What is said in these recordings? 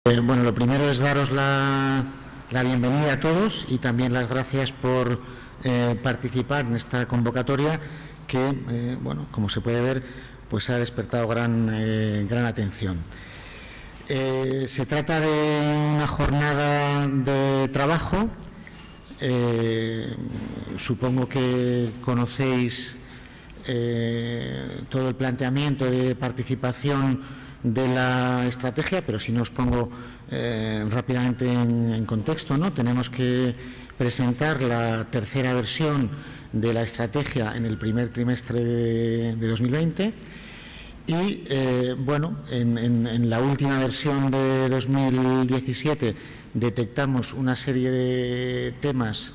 Bueno, lo primero es daros la bienvenida a todos y también las gracias por participar en esta convocatoria que, bueno, como se puede ver, pues ha despertado gran atención. Se trata de una jornada de trabajo. Supongo que conocéis todo el planteamiento de participación de la estrategia, pero si no os pongo rápidamente en contexto, ¿no? Tenemos que presentar la tercera versión de la estrategia en el primer trimestre de 2020 y, bueno, en la última versión de 2017 detectamos una serie de temas,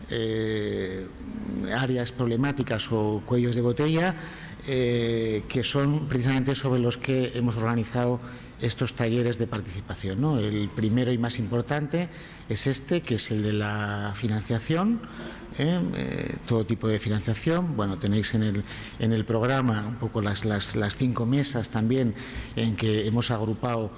áreas problemáticas o cuellos de botella que son precisamente sobre los que hemos organizado estos talleres de participación, ¿no? El primero y más importante es este, que es el de la financiación, todo tipo de financiación. Bueno, tenéis en el programa un poco las 5 mesas también en que hemos agrupado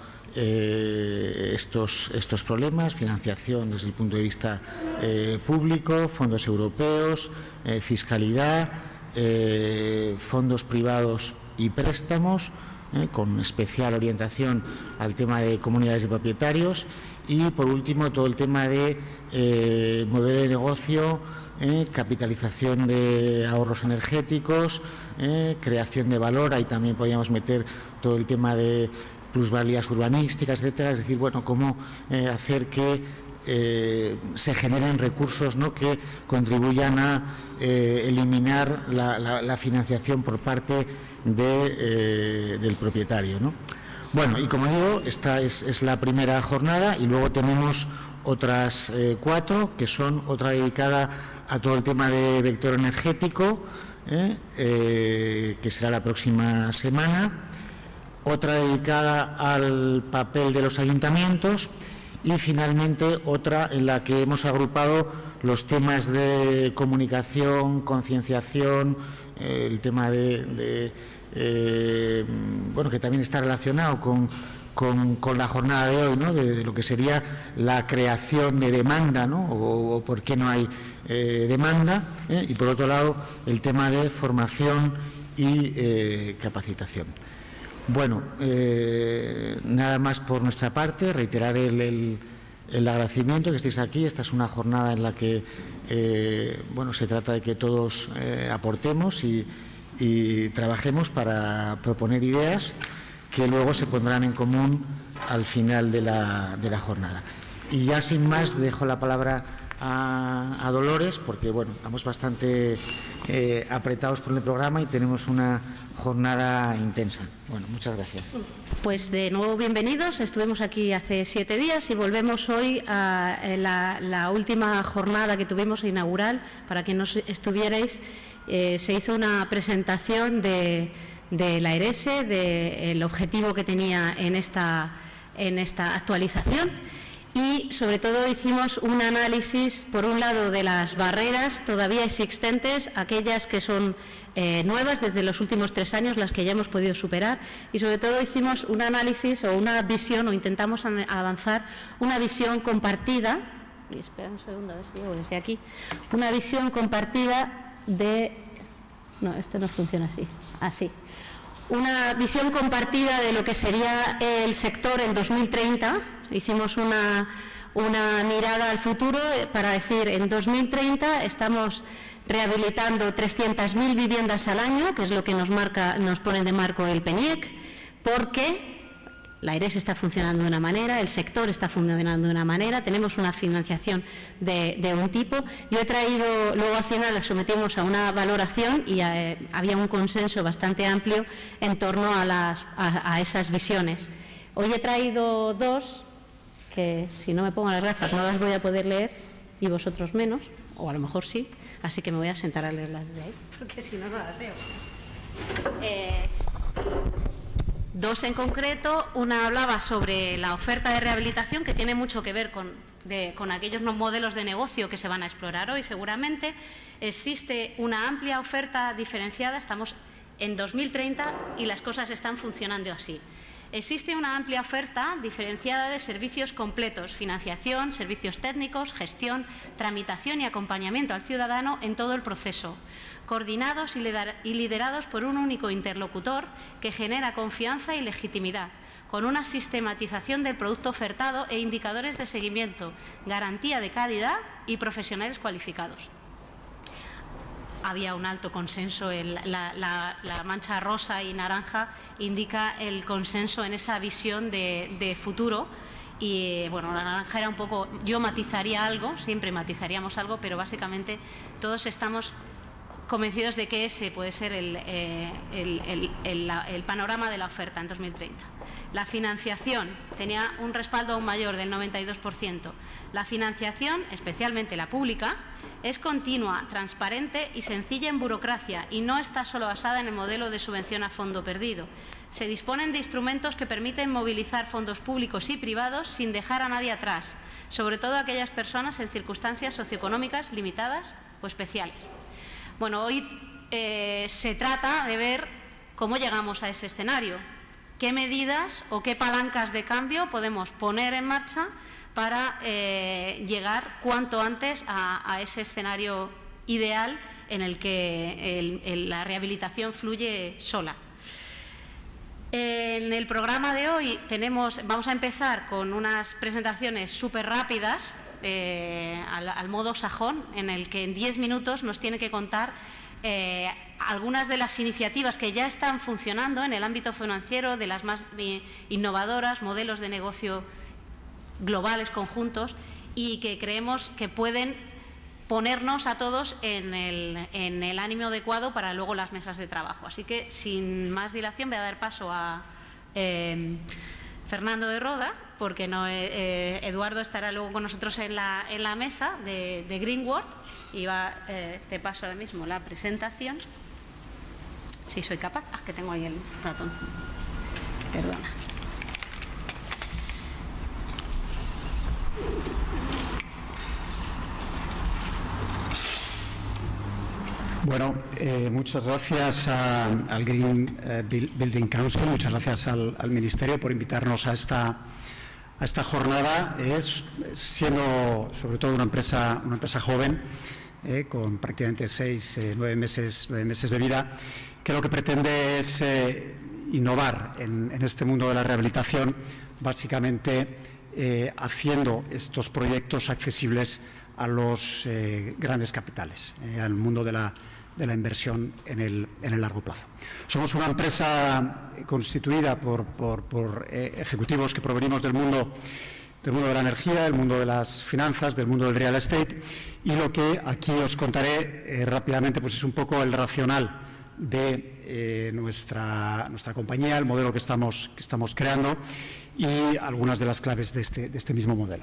estos problemas: financiación desde el punto de vista público, fondos europeos, fiscalidad, fondos privados y préstamos, con especial orientación al tema de comunidades de propietarios, y por último todo el tema de modelo de negocio, capitalización de ahorros energéticos, creación de valor. Ahí también podríamos meter todo el tema de plusvalías urbanísticas, etcétera. Es decir, bueno, cómo hacer que se generen recursos, ¿no?, que contribuyan a eliminar la financiación por parte del propietario, ¿no? Bueno, y como digo, esta es la primera jornada, y luego tenemos otras 4, que son otra dedicada a todo el tema de vector energético, que será la próxima semana, otra dedicada al papel de los ayuntamientos, y finalmente otra en la que hemos agrupado los temas de comunicación, concienciación, el tema bueno, que también está relacionado con la jornada de hoy, ¿no?, de lo que sería la creación de demanda, ¿no?, o por qué no hay demanda, y por otro lado el tema de formación y capacitación. Bueno, nada más por nuestra parte. Reiterar el agradecimiento que estéis aquí. Esta es una jornada en la que bueno, se trata de que todos aportemos y trabajemos para proponer ideas que luego se pondrán en común al final de la jornada. Y ya sin más dejo la palabra a Dolores, porque bueno, estamos bastante apretados por el programa y tenemos una jornada intensa. Bueno, muchas gracias. Pues de nuevo bienvenidos. Estuvimos aquí hace 7 días y volvemos hoy a la última jornada que tuvimos inaugural. Para que no estuvierais, se hizo una presentación de la ERESE, del objetivo que tenía en esta actualización. Y sobre todo hicimos un análisis, por un lado, de las barreras todavía existentes, aquellas que son nuevas desde los últimos 3 años, las que ya hemos podido superar, y sobre todo hicimos un análisis o una visión, o intentamos avanzar una visión compartida, y espera un segundo a ver si llego desde aquí, una visión compartida de... No, esto no funciona así. Una visión compartida de lo que sería el sector en 2030. Hicimos una mirada al futuro para decir, en 2030 estamos rehabilitando 300.000 viviendas al año, que es lo que nos pone de marco el PNIEC, porque la ERESE está funcionando de una manera, el sector está funcionando de una manera, tenemos una financiación de un tipo. Yo he traído, luego al final la sometimos a una valoración y había un consenso bastante amplio en torno a esas visiones. Hoy he traído 2, que si no me pongo las gafas no las voy a poder leer, y vosotros menos, o a lo mejor sí, así que me voy a sentar a leerlas de ahí, porque si no, no las leo. 2 en concreto. Una hablaba sobre la oferta de rehabilitación, que tiene mucho que ver con aquellos modelos de negocio que se van a explorar hoy. Seguramente existe una amplia oferta diferenciada, estamos en 2030 y las cosas están funcionando así. Existe una amplia oferta diferenciada de servicios completos, financiación, servicios técnicos, gestión, tramitación y acompañamiento al ciudadano en todo el proceso, coordinados y liderados por un único interlocutor que genera confianza y legitimidad, con una sistematización del producto ofertado e indicadores de seguimiento, garantía de calidad y profesionales cualificados. Había un alto consenso, la mancha rosa y naranja indica el consenso en esa visión de futuro y bueno, la naranja era un poco, yo matizaría algo, siempre matizaríamos algo, pero básicamente todos estamos convencidos de que ese puede ser el panorama de la oferta en 2030. La financiación tenía un respaldo aún mayor del 92%. La financiación, especialmente la pública, es continua, transparente y sencilla en burocracia y no está solo basada en el modelo de subvención a fondo perdido. Se disponen de instrumentos que permiten movilizar fondos públicos y privados sin dejar a nadie atrás, sobre todo aquellas personas en circunstancias socioeconómicas limitadas o especiales. Bueno, hoy se trata de ver cómo llegamos a ese escenario, qué medidas o qué palancas de cambio podemos poner en marcha para llegar cuanto antes a ese escenario ideal en el que la rehabilitación fluye sola. En el programa de hoy vamos a empezar con unas presentaciones súper rápidas, al modo sajón, en el que en 10 minutos nos tiene que contar algunas de las iniciativas que ya están funcionando en el ámbito financiero, de las más innovadoras, modelos de negocio globales, conjuntos, y que creemos que pueden ponernos a todos en el ánimo adecuado para luego las mesas de trabajo. Así que, sin más dilación, voy a dar paso a Fernando de Roda, porque Eduardo estará luego con nosotros en la mesa de Greenworld, y te paso ahora mismo la presentación. Si soy capaz. Que tengo ahí el ratón. Perdona. Bueno, muchas gracias al Green Building Council, muchas gracias al Ministerio por invitarnos a esta jornada. Siendo sobre todo una empresa joven, con prácticamente 9 meses de vida, que lo que pretende es innovar en este mundo de la rehabilitación, básicamente haciendo estos proyectos accesibles a los grandes capitales, al mundo de la inversión en el largo plazo. Somos una empresa constituida por ejecutivos que provenimos del mundo de la energía, del mundo de las finanzas, del mundo del real estate, y lo que aquí os contaré rápidamente pues es un poco el racional de nuestra compañía, el modelo que estamos creando y algunas de las claves de este mismo modelo.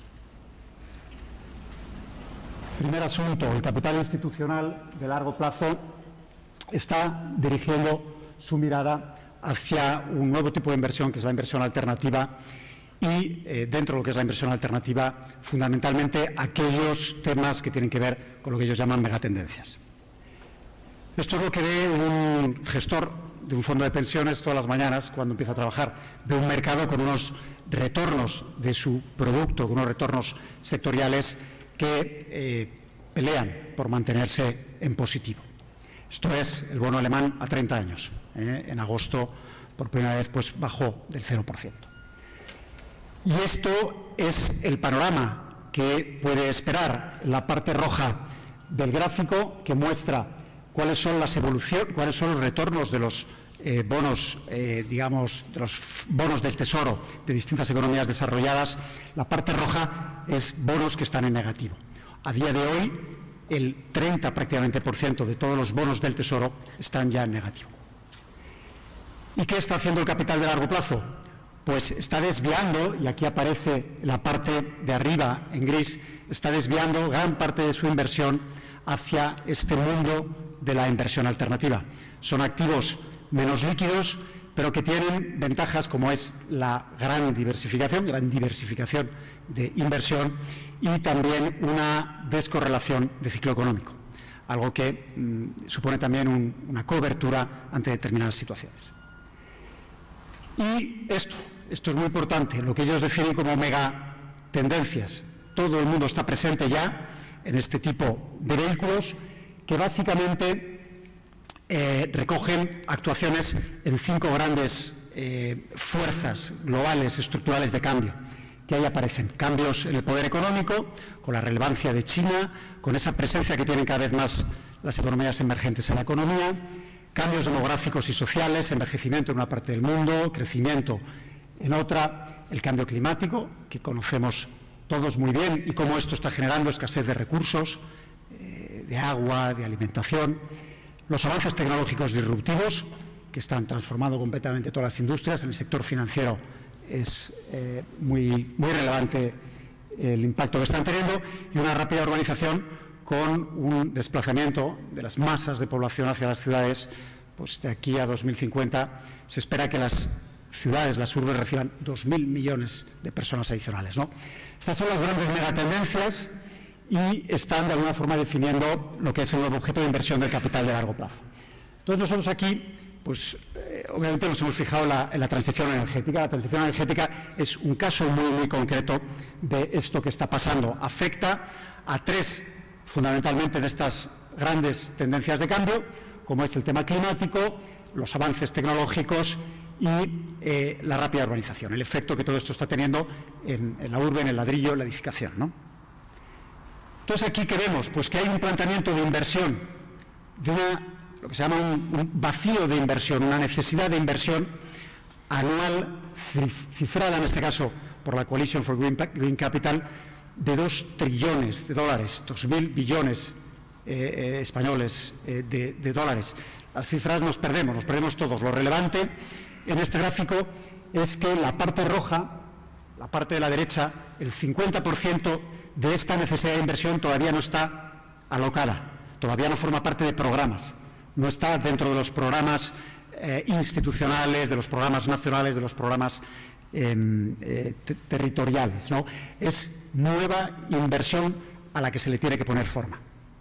Primer asunto, el capital institucional de largo plazo está dirigiendo su mirada hacia un nuevo tipo de inversión, que es la inversión alternativa, y dentro de lo que es la inversión alternativa, fundamentalmente aquellos temas que tienen que ver con lo que ellos llaman megatendencias. Esto es lo que ve un gestor de un fondo de pensiones todas las mañanas cuando empieza a trabajar. Ve un mercado con unos retornos de su producto, con unos retornos sectoriales que pelean por mantenerse en positivo. Esto es el bono alemán a 30 años. En agosto, por primera vez, pues bajó del 0%. Y esto es el panorama que puede esperar la parte roja del gráfico, que muestra cuáles son las evoluciones, cuáles son los retornos de los bonos, digamos, de los bonos del Tesoro de distintas economías desarrolladas. La parte roja es bonos que están en negativo. A día de hoy, el 30 prácticamente % de todos los bonos del Tesoro están ya en negativo. ¿Y qué está haciendo el capital de largo plazo? Pues está desviando, y aquí aparece la parte de arriba en gris, está desviando gran parte de su inversión hacia este mundo de la inversión alternativa. Son activos menos líquidos, pero que tienen ventajas como es la gran diversificación de inversión y también una descorrelación de ciclo económico, algo que supone también una cobertura ante determinadas situaciones. Y esto es muy importante, lo que ellos definen como mega tendencias. Todo el mundo está presente ya en este tipo de vehículos que básicamente recogen actuaciones en 5 grandes fuerzas globales, estructurales de cambio, que ahí aparecen. Cambios en el poder económico, con la relevancia de China, con esa presencia que tienen cada vez más las economías emergentes en la economía, cambios demográficos y sociales, envejecimiento en una parte del mundo, crecimiento en otra, el cambio climático, que conocemos todos muy bien, y cómo esto está generando escasez de recursos, de agua, de alimentación, los avances tecnológicos disruptivos, que están transformando completamente todas las industrias. En el sector financiero es muy relevante el impacto que están teniendo, y una rápida urbanización con un desplazamiento de las masas de población hacia las ciudades. Pues de aquí a 2050 se espera que las ciudades, las urbes, reciban 2.000 millones de personas adicionales, ¿no? Estas son las grandes megatendencias y están de alguna forma definiendo lo que es el nuevo objeto de inversión del capital de largo plazo. Entonces nosotros aquí, pues obviamente nos hemos fijado en la transición energética. La transición energética es un caso muy concreto de esto que está pasando. Afecta a 3 fundamentalmente de estas grandes tendencias de cambio, como es el tema climático, los avances tecnológicos y la rápida urbanización, el efecto que todo esto está teniendo en la urbe, en el ladrillo, en la edificación, ¿no? Entonces, ¿aquí qué vemos? Pues que hay un planteamiento de inversión, de lo que se llama un vacío de inversión, una necesidad de inversión anual cifrada, en este caso, por la Coalition for Green Capital, de 2 trillones de dólares, 2.000 billones españoles de dólares. Las cifras nos perdemos todos. Lo relevante en este gráfico es que la parte roja, la parte de la derecha, el 50% de esta necesidad de inversión todavía no está alocada, todavía no forma parte de programas, no está dentro de los programas institucionales, de los programas nacionales, de los programas territoriales, ¿no? Es nueva inversión a la que se le tiene que poner forma.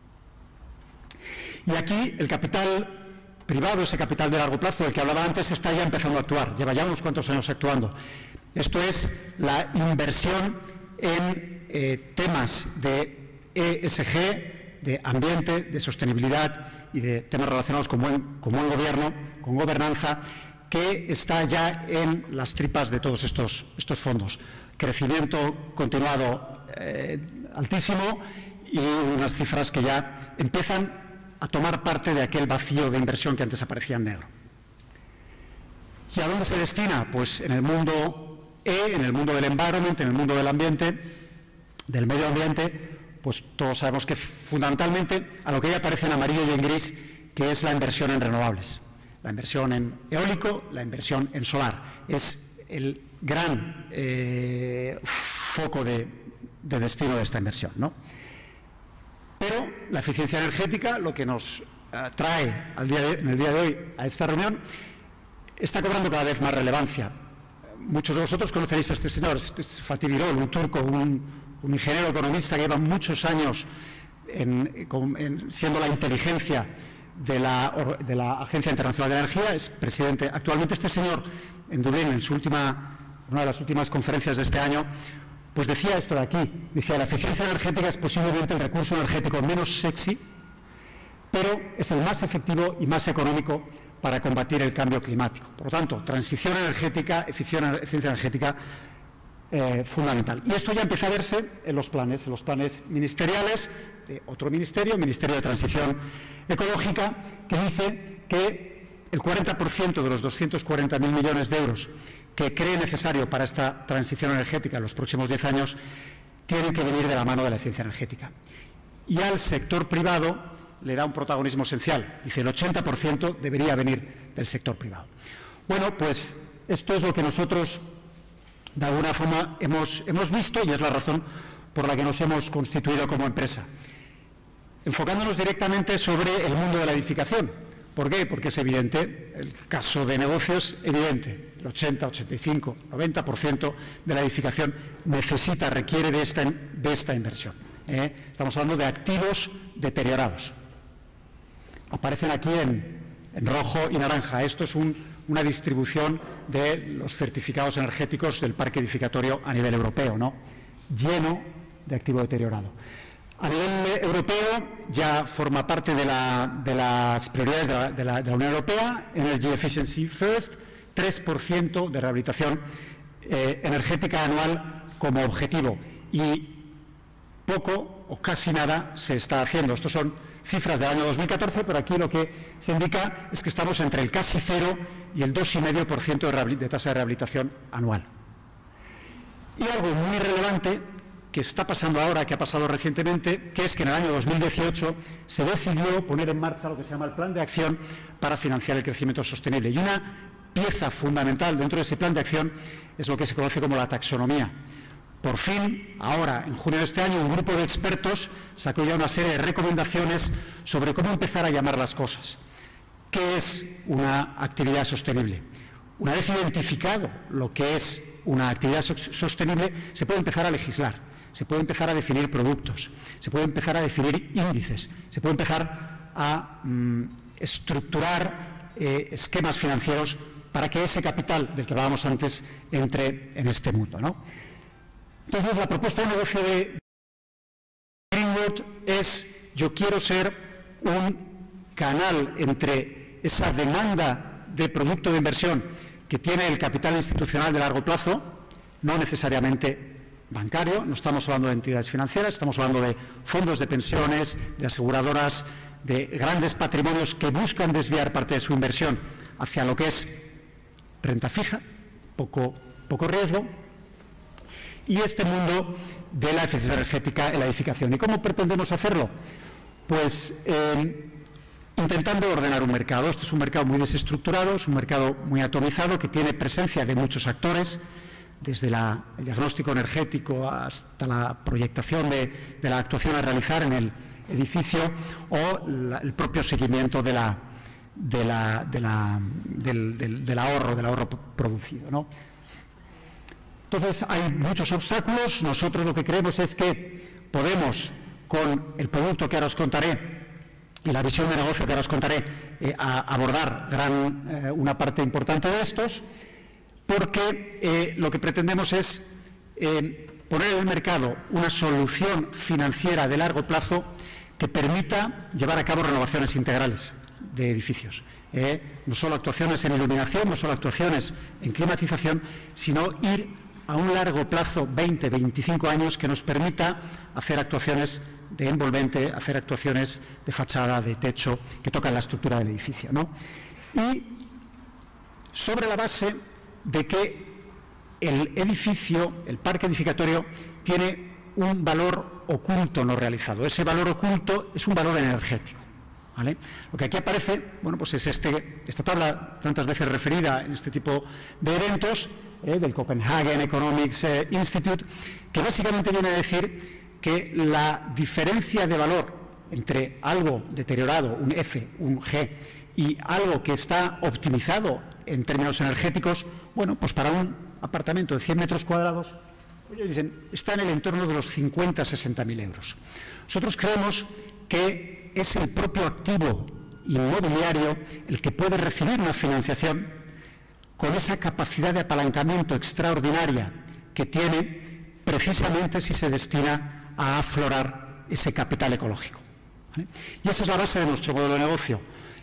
Y aquí el capital privado, ese capital de largo plazo del que hablaba antes, está ya empezando a actuar, lleva ya unos cuantos años actuando. Esto es la inversión en temas de ESG, de ambiente, de sostenibilidad y de temas relacionados con buen gobierno, con gobernanza, que está ya en las tripas de todos estos fondos. Crecimiento continuado altísimo y unas cifras que ya empiezan a tomar parte de aquel vacío de inversión que antes aparecía en negro. ¿Y a dónde se destina? Pues en el mundo en el mundo del environment, en el mundo del ambiente, del medio ambiente, pues todos sabemos que fundamentalmente a lo que ya aparece en amarillo y en gris, que es la inversión en renovables. La inversión en eólico, la inversión en solar. Es el gran foco de destino de esta inversión, ¿no? Pero la eficiencia energética, lo que nos trae en el día de hoy a esta reunión, está cobrando cada vez más relevancia. Muchos de vosotros conoceréis a este señor, este es Fatih Birol, un turco, un ingeniero economista que lleva muchos años siendo la inteligencia de la Agencia Internacional de Energía, es presidente. Actualmente este señor en Dublín, en una de las últimas conferencias de este año, pues decía esto de aquí, decía: la eficiencia energética es posiblemente el recurso energético menos sexy, pero es el más efectivo y más económico para combatir el cambio climático. Por lo tanto, transición energética, eficiencia energética, fundamental. Y esto ya empieza a verse en los planes ministeriales de otro ministerio, el Ministerio de Transición Ecológica, que dice que el 40% de los 240.000 millones de euros que cree necesario para esta transición energética en los próximos 10 años tienen que venir de la mano de la eficiencia energética. Y al sector privado le da un protagonismo esencial. Dice el 80% debería venir del sector privado. Bueno, pues esto es lo que nosotros de alguna forma hemos visto y es la razón por la que nos hemos constituido como empresa. Enfocándonos directamente sobre el mundo de la edificación. ¿Por qué? Porque es evidente, el caso de negocio es evidente. El 80, 85, 90% de la edificación requiere de esta inversión. Estamos hablando de activos deteriorados. Aparecen aquí en rojo y naranja. Esto es un una distribución de los certificados energéticos del parque edificatorio a nivel europeo, ¿no? Lleno de activo deteriorado. A nivel europeo ya forma parte de las prioridades de la Unión Europea, Energy Efficiency First, 3% de rehabilitación energética anual como objetivo, y poco o casi nada se está haciendo. Estos son cifras del año 2014, pero aquí lo que se indica es que estamos entre el casi 0 y el 2,5% de tasa de rehabilitación anual. Y algo muy relevante que está pasando ahora, que ha pasado recientemente, que es que en el año 2018 se decidió poner en marcha lo que se llama el Plan de Acción para financiar el crecimiento sostenible. Y una pieza fundamental dentro de ese plan de acción es lo que se conoce como la taxonomía. Por fin, ahora, en junio de este año, un grupo de expertos sacó ya una serie de recomendaciones sobre cómo empezar a llamar las cosas. ¿Qué es una actividad sostenible? Una vez identificado lo que es una actividad sostenible, se puede empezar a legislar, se puede empezar a definir productos, se puede empezar a definir índices, se puede empezar a estructurar esquemas financieros para que ese capital del que hablábamos antes entre en este mundo, ¿no? Entonces, la propuesta de negocio de Greenwood es: yo quiero ser un canal entre esa demanda de producto de inversión que tiene el capital institucional de largo plazo, no necesariamente bancario, no estamos hablando de entidades financieras, estamos hablando de fondos de pensiones, de aseguradoras, de grandes patrimonios que buscan desviar parte de su inversión hacia lo que es renta fija, poco riesgo, y este mundo de la eficiencia energética en la edificación. ¿Y cómo pretendemos hacerlo? Pues intentando ordenar un mercado. Este es un mercado muy desestructurado, es un mercado muy atomizado, que tiene presencia de muchos actores, desde el diagnóstico energético hasta la proyectación de la actuación a realizar en el edificio, o el propio seguimiento del ahorro producido, ¿no? Entonces, hay muchos obstáculos. Nosotros lo que creemos es que podemos, con el producto que ahora os contaré y la visión de negocio que ahora os contaré, abordar una parte importante de estos, porque lo que pretendemos es poner en el mercado una solución financiera de largo plazo que permita llevar a cabo renovaciones integrales de edificios. No solo actuaciones en iluminación, no solo actuaciones en climatización, sino ir a un largo plazo, 20, 25 años, que nos permita hacer actuaciones de envolvente, hacer actuaciones de fachada, de techo, que tocan la estructura del edificio, ¿no? Y sobre la base de que el edificio, el parque edificatorio, tiene un valor oculto no realizado. Ese valor oculto es un valor energético, ¿vale? Lo que aquí aparece, bueno, pues es esta tabla tantas veces referida en este tipo de eventos, del Copenhagen Economics Institute, que básicamente viene a decir que la diferencia de valor entre algo deteriorado, un F, un G, y algo que está optimizado en términos energéticos, bueno, pues para un apartamento de 100 metros cuadrados, ellos dicen, está en el entorno de los 50.000–60.000 euros. Nosotros creemos que es el propio activo inmobiliario el que puede recibir una financiación con esa capacidad de apalancamiento extraordinaria que tiene, precisamente si se destina a aflorar ese capital ecológico, ¿vale? Y esa es la base de nuestro modelo de negocio.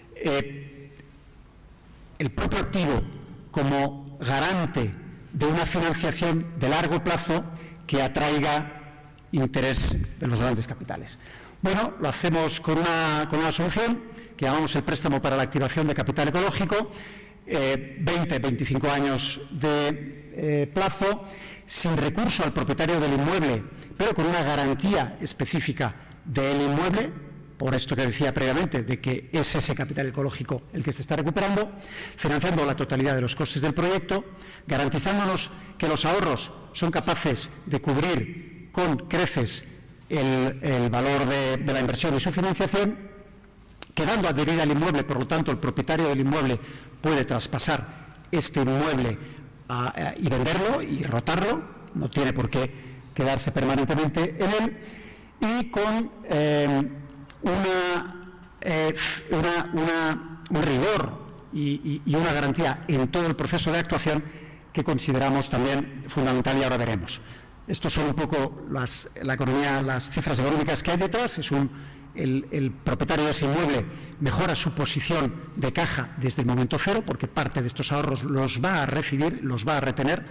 El propio activo como garante de una financiación de largo plazo que atraiga interés de los grandes capitales. Bueno, lo hacemos con una solución que llamamos el préstamo para la activación de capital ecológico, 20–25 años de plazo, sin recurso al propietario del inmueble, pero con una garantía específica del inmueble, por esto que decía previamente, de que es ese capital ecológico el que se está recuperando, financiando la totalidad de los costes del proyecto, garantizándonos que los ahorros son capaces de cubrir con creces el valor de la inversión y su financiación, quedando adherida al inmueble. Por lo tanto, el propietario del inmueble puede traspasar este inmueble y venderlo y rotarlo, no tiene por qué quedarse permanentemente en él, y con un rigor y una garantía en todo el proceso de actuación que consideramos también fundamental, y ahora veremos. Estos son un poco la economía, las cifras económicas que hay detrás. El propietario de ese inmueble mejora su posición de caja desde el momento cero, porque parte de estos ahorros los va a recibir, los va a retener,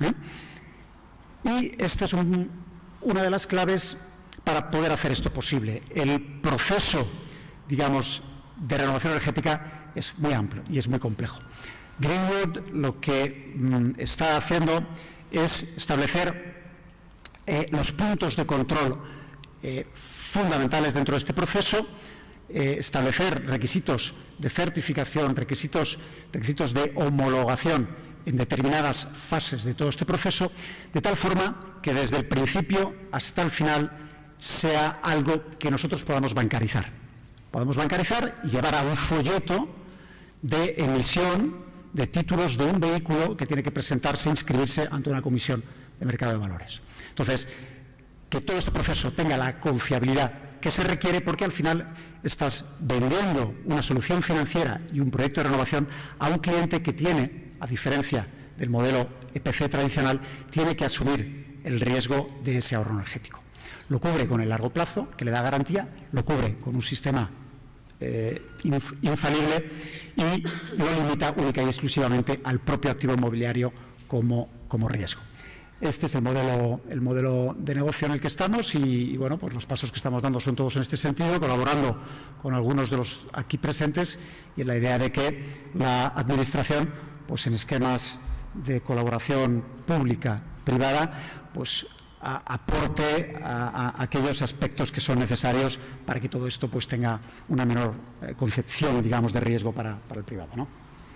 y esta es una de las claves para poder hacer esto posible. El proceso, digamos, de renovación energética es muy amplio y es muy complejo. Greenwood lo que está haciendo es establecer los puntos de control fundamentales dentro de este proceso, establecer requisitos de certificación, requisitos de homologación en determinadas fases de todo este proceso, de tal forma que desde el principio hasta el final sea algo que nosotros podamos bancarizar. Podemos bancarizar y llevar a un folleto de emisión de títulos de un vehículo que tiene que presentarse e inscribirse ante una comisión de mercado de valores. Entonces, que todo este proceso tenga la confiabilidad que se requiere, porque al final estás vendiendo una solución financiera y un proyecto de renovación a un cliente que tiene, a diferencia del modelo EPC tradicional, tiene que asumir el riesgo de ese ahorro energético. Lo cubre con el largo plazo, que le da garantía, lo cubre con un sistema infalible y lo limita única y exclusivamente al propio activo inmobiliario como riesgo. Este es el modelo de negocio en el que estamos y bueno, pues los pasos que estamos dando son todos en este sentido, colaborando con algunos de los aquí presentes y en la idea de que la Administración, pues en esquemas de colaboración pública-privada, pues aporte a aquellos aspectos que son necesarios para que todo esto pues tenga una menor concepción, digamos, de riesgo para el privado, ¿no?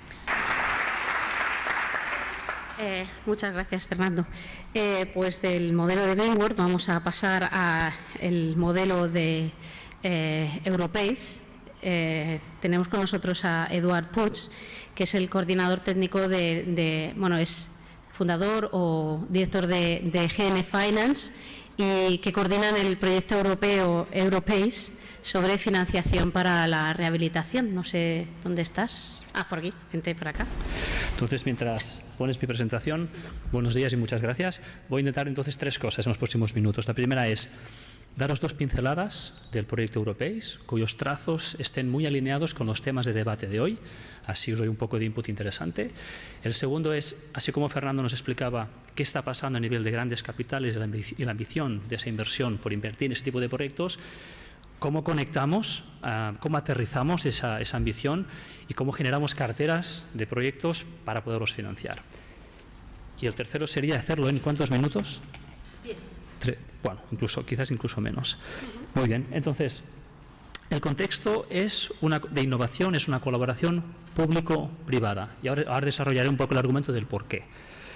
Muchas gracias, Fernando. Pues del modelo de Greenwood vamos a pasar al modelo de Europace. Tenemos con nosotros a Eduard Puig, que es el coordinador técnico bueno, es fundador o director de GN Finance y que coordinan el proyecto europeo Europace sobre financiación para la rehabilitación. No sé dónde estás. Por aquí, vente por acá. Entonces, mientras pones mi presentación, buenos días y muchas gracias. Voy a intentar entonces tres cosas en los próximos minutos. La primera es daros dos pinceladas del proyecto Europace, cuyos trazos estén muy alineados con los temas de debate de hoy. Así os doy un poco de input interesante. El segundo es, así como Fernando nos explicaba qué está pasando a nivel de grandes capitales y la ambición de esa inversión por invertir en ese tipo de proyectos, cómo conectamos, cómo aterrizamos esa ambición y cómo generamos carteras de proyectos para poderlos financiar. Y el tercero sería hacerlo en ¿cuántos minutos? 10. Bueno, quizás incluso menos. Muy bien, entonces, el contexto de innovación es una colaboración público-privada. Y ahora desarrollaré un poco el argumento del por qué.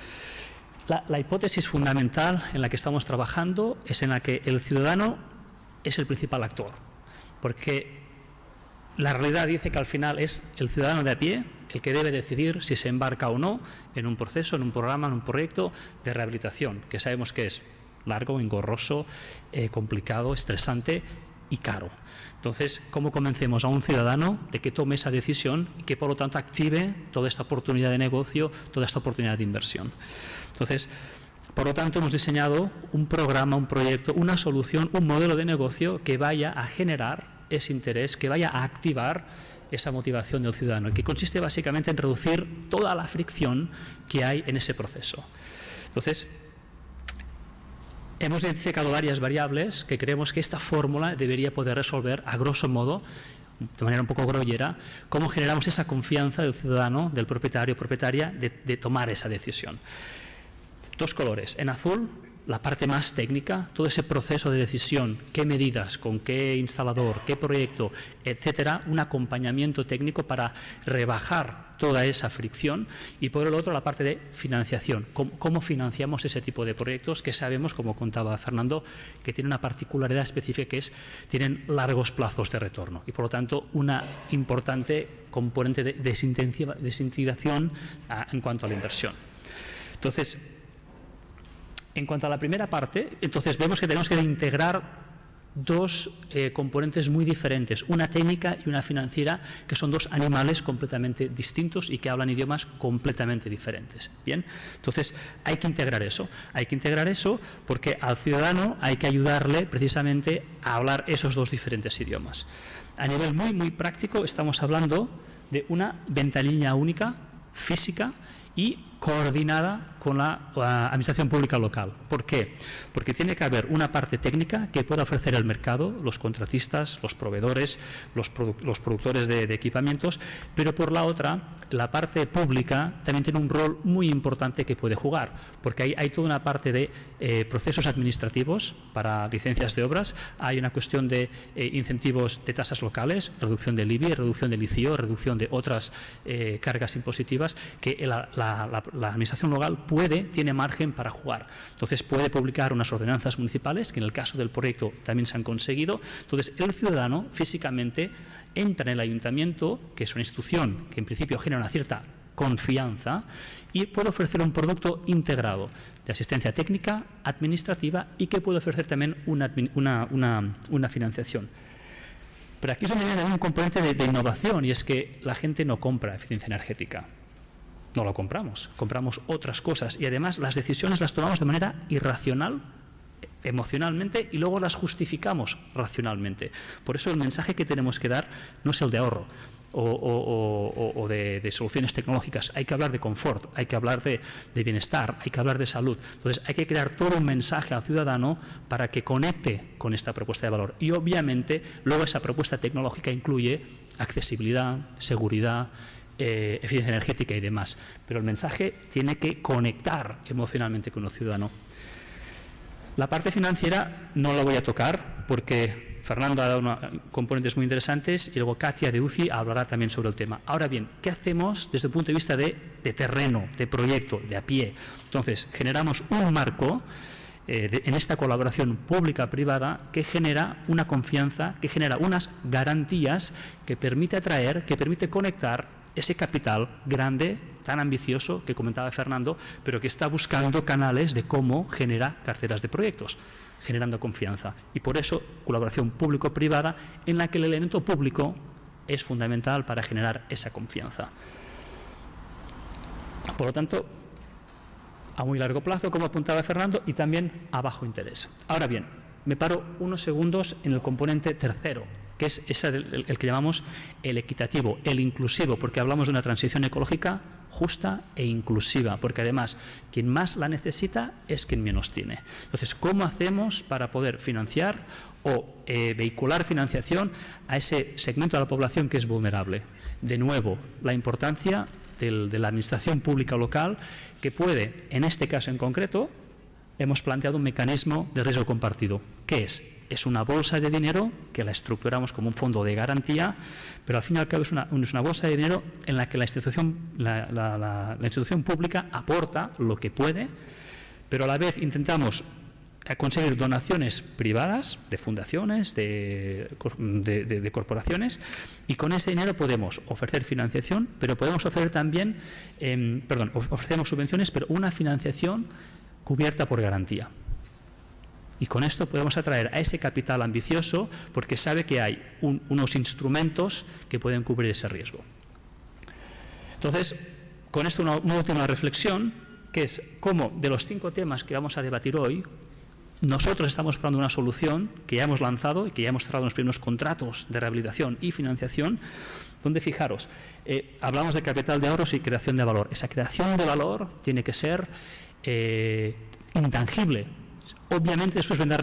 La hipótesis fundamental en la que estamos trabajando es en la que el ciudadano es el principal actor, porque la realidad dice que al final es el ciudadano de a pie el que debe decidir si se embarca o no en un proceso, en un programa, en un proyecto de rehabilitación, que sabemos que es largo, engorroso, complicado, estresante y caro. Entonces, ¿cómo convencemos a un ciudadano de que tome esa decisión y que, por lo tanto, active toda esta oportunidad de negocio, toda esta oportunidad de inversión? Entonces, por lo tanto, hemos diseñado un programa, un proyecto, una solución, un modelo de negocio que vaya a generar ese interés, que vaya a activar esa motivación del ciudadano, que consiste básicamente en reducir toda la fricción que hay en ese proceso. Entonces, hemos identificado varias variables que creemos que esta fórmula debería poder resolver, a grosso modo, de manera un poco grollera, cómo generamos esa confianza del ciudadano, del propietario o propietaria, de tomar esa decisión. Dos colores. En azul, la parte más técnica, todo ese proceso de decisión, qué medidas, con qué instalador, qué proyecto, etcétera, un acompañamiento técnico para rebajar toda esa fricción. Y por el otro, la parte de financiación, cómo financiamos ese tipo de proyectos que sabemos, como contaba Fernando, que tienen una particularidad específica, que tienen largos plazos de retorno y, por lo tanto, una importante componente de desincentivación en cuanto a la inversión. Entonces, en cuanto a la primera parte, entonces vemos que tenemos que integrar dos componentes muy diferentes, una técnica y una financiera, que son dos animales completamente distintos y que hablan idiomas completamente diferentes. Bien, entonces hay que integrar eso porque al ciudadano hay que ayudarle precisamente a hablar esos dos diferentes idiomas. A nivel muy práctico estamos hablando de una ventanilla única, física y coordinada con la administración pública local. ¿Por qué? Porque tiene que haber una parte técnica que pueda ofrecer el mercado, los contratistas, los proveedores, los productores de equipamientos, pero por la otra, la parte pública también tiene un rol muy importante que puede jugar, porque hay toda una parte de procesos administrativos para licencias de obras, hay una cuestión de incentivos de tasas locales, reducción del IBI, reducción del ICO, reducción de otras cargas impositivas que la administración local tiene margen para jugar. Entonces puede publicar unas ordenanzas municipales, que en el caso del proyecto también se han conseguido. Entonces el ciudadano físicamente entra en el ayuntamiento, que es una institución que en principio genera una cierta confianza, y puede ofrecer un producto integrado de asistencia técnica, administrativa, y que puede ofrecer también una financiación. Pero aquí es donde viene un componente de innovación, y es que la gente no compra eficiencia energética. No lo compramos, compramos otras cosas, y además las decisiones las tomamos de manera irracional, emocionalmente, y luego las justificamos racionalmente. Por eso el mensaje que tenemos que dar no es el de ahorro o de soluciones tecnológicas. Hay que hablar de confort, hay que hablar de bienestar, hay que hablar de salud. Entonces hay que crear todo un mensaje al ciudadano para que conecte con esta propuesta de valor. Y obviamente luego esa propuesta tecnológica incluye accesibilidad, seguridad, eficiencia energética y demás, pero el mensaje tiene que conectar emocionalmente con el ciudadano. La parte financiera no la voy a tocar porque Fernando ha dado componentes muy interesantes y luego Katia de UCI hablará también sobre el tema. Ahora bien, ¿qué hacemos desde el punto de vista de terreno, de proyecto, de a pie? Entonces, generamos un marco en esta colaboración pública-privada que genera una confianza, que genera unas garantías que permite atraer, que permite conectar ese capital grande, tan ambicioso que comentaba Fernando, pero que está buscando canales de cómo genera carteras de proyectos, generando confianza. Y por eso, colaboración público-privada en la que el elemento público es fundamental para generar esa confianza. Por lo tanto, a muy largo plazo, como apuntaba Fernando, y también a bajo interés. Ahora bien, me paro unos segundos en el componente tercero, que es el que llamamos el equitativo, el inclusivo, porque hablamos de una transición ecológica justa e inclusiva, porque además quien más la necesita es quien menos tiene. Entonces, ¿cómo hacemos para poder financiar o vehicular financiación a ese segmento de la población que es vulnerable? De nuevo, la importancia de la administración pública local, que puede, en este caso en concreto, hemos planteado un mecanismo de riesgo compartido. ¿Qué es? Es una bolsa de dinero que la estructuramos como un fondo de garantía, pero al fin y al cabo es una bolsa de dinero en la que la institución pública aporta lo que puede, pero a la vez intentamos conseguir donaciones privadas de fundaciones, de corporaciones, y con ese dinero podemos ofrecer financiación, pero podemos ofrecer también, ofrecemos subvenciones, pero una financiación cubierta por garantía. Y con esto podemos atraer a ese capital ambicioso porque sabe que hay unos instrumentos que pueden cubrir ese riesgo. Entonces, con esto una última reflexión, que es cómo de los 5 temas que vamos a debatir hoy, nosotros estamos buscando una solución que ya hemos lanzado y que ya hemos cerrado los primeros contratos de rehabilitación y financiación, donde, fijaros, hablamos de capital de ahorros y creación de valor. Esa creación de valor tiene que ser intangible. Obviamente eso vendrá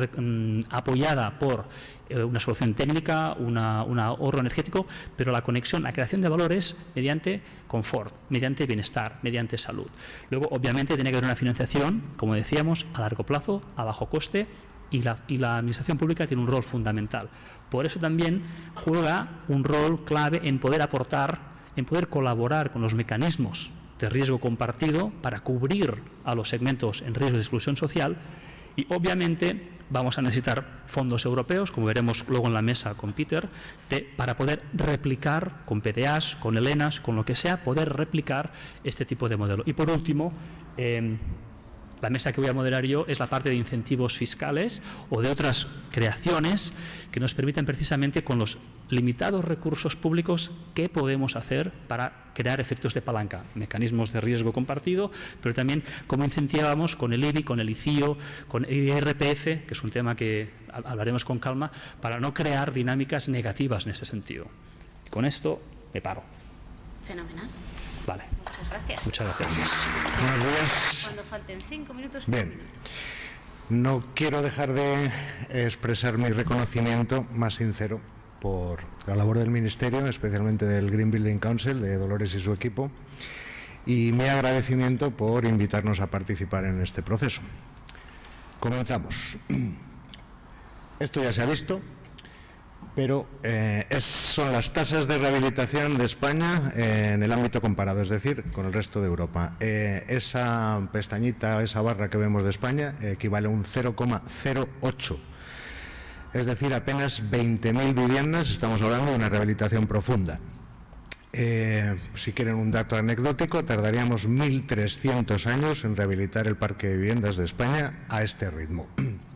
apoyada por una solución técnica, un ahorro energético, pero la conexión, la creación de valor es mediante confort, mediante bienestar, mediante salud. Luego, obviamente, tiene que haber una financiación, como decíamos, a largo plazo, a bajo coste, y la administración pública tiene un rol fundamental. Por eso también juega un rol clave en poder aportar, en poder colaborar con los mecanismos de riesgo compartido para cubrir a los segmentos en riesgo de exclusión social. Y obviamente vamos a necesitar fondos europeos, como veremos luego en la mesa con Peter, para poder replicar con PDAs, con ELENAs, con lo que sea, poder replicar este tipo de modelo. Y por último, La mesa que voy a moderar yo es la parte de incentivos fiscales o de otras creaciones que nos permiten precisamente, con los limitados recursos públicos, qué podemos hacer para crear efectos de palanca, mecanismos de riesgo compartido, pero también cómo incentivamos con el IBI, con el ICIO, con el IRPF, que es un tema que hablaremos con calma, para no crear dinámicas negativas en este sentido. Y con esto me paro. Fenomenal. Vale. Muchas gracias. Muchas gracias. Buenos días. Cuando falten 5 minutos, Bien. 15 minutos. No quiero dejar de expresar mi reconocimiento más sincero por la labor del Ministerio, especialmente del Green Building Council, de Dolores y su equipo, y mi agradecimiento por invitarnos a participar en este proceso. Comenzamos. Esto ya se ha visto, pero son las tasas de rehabilitación de España en el ámbito comparado, es decir, con el resto de Europa. Esa pestañita, esa barra que vemos de España, equivale a un 0,08. Es decir, apenas 20.000 viviendas, estamos hablando de una rehabilitación profunda. Si quieren un dato anecdótico, tardaríamos 1.300 años en rehabilitar el parque de viviendas de España a este ritmo.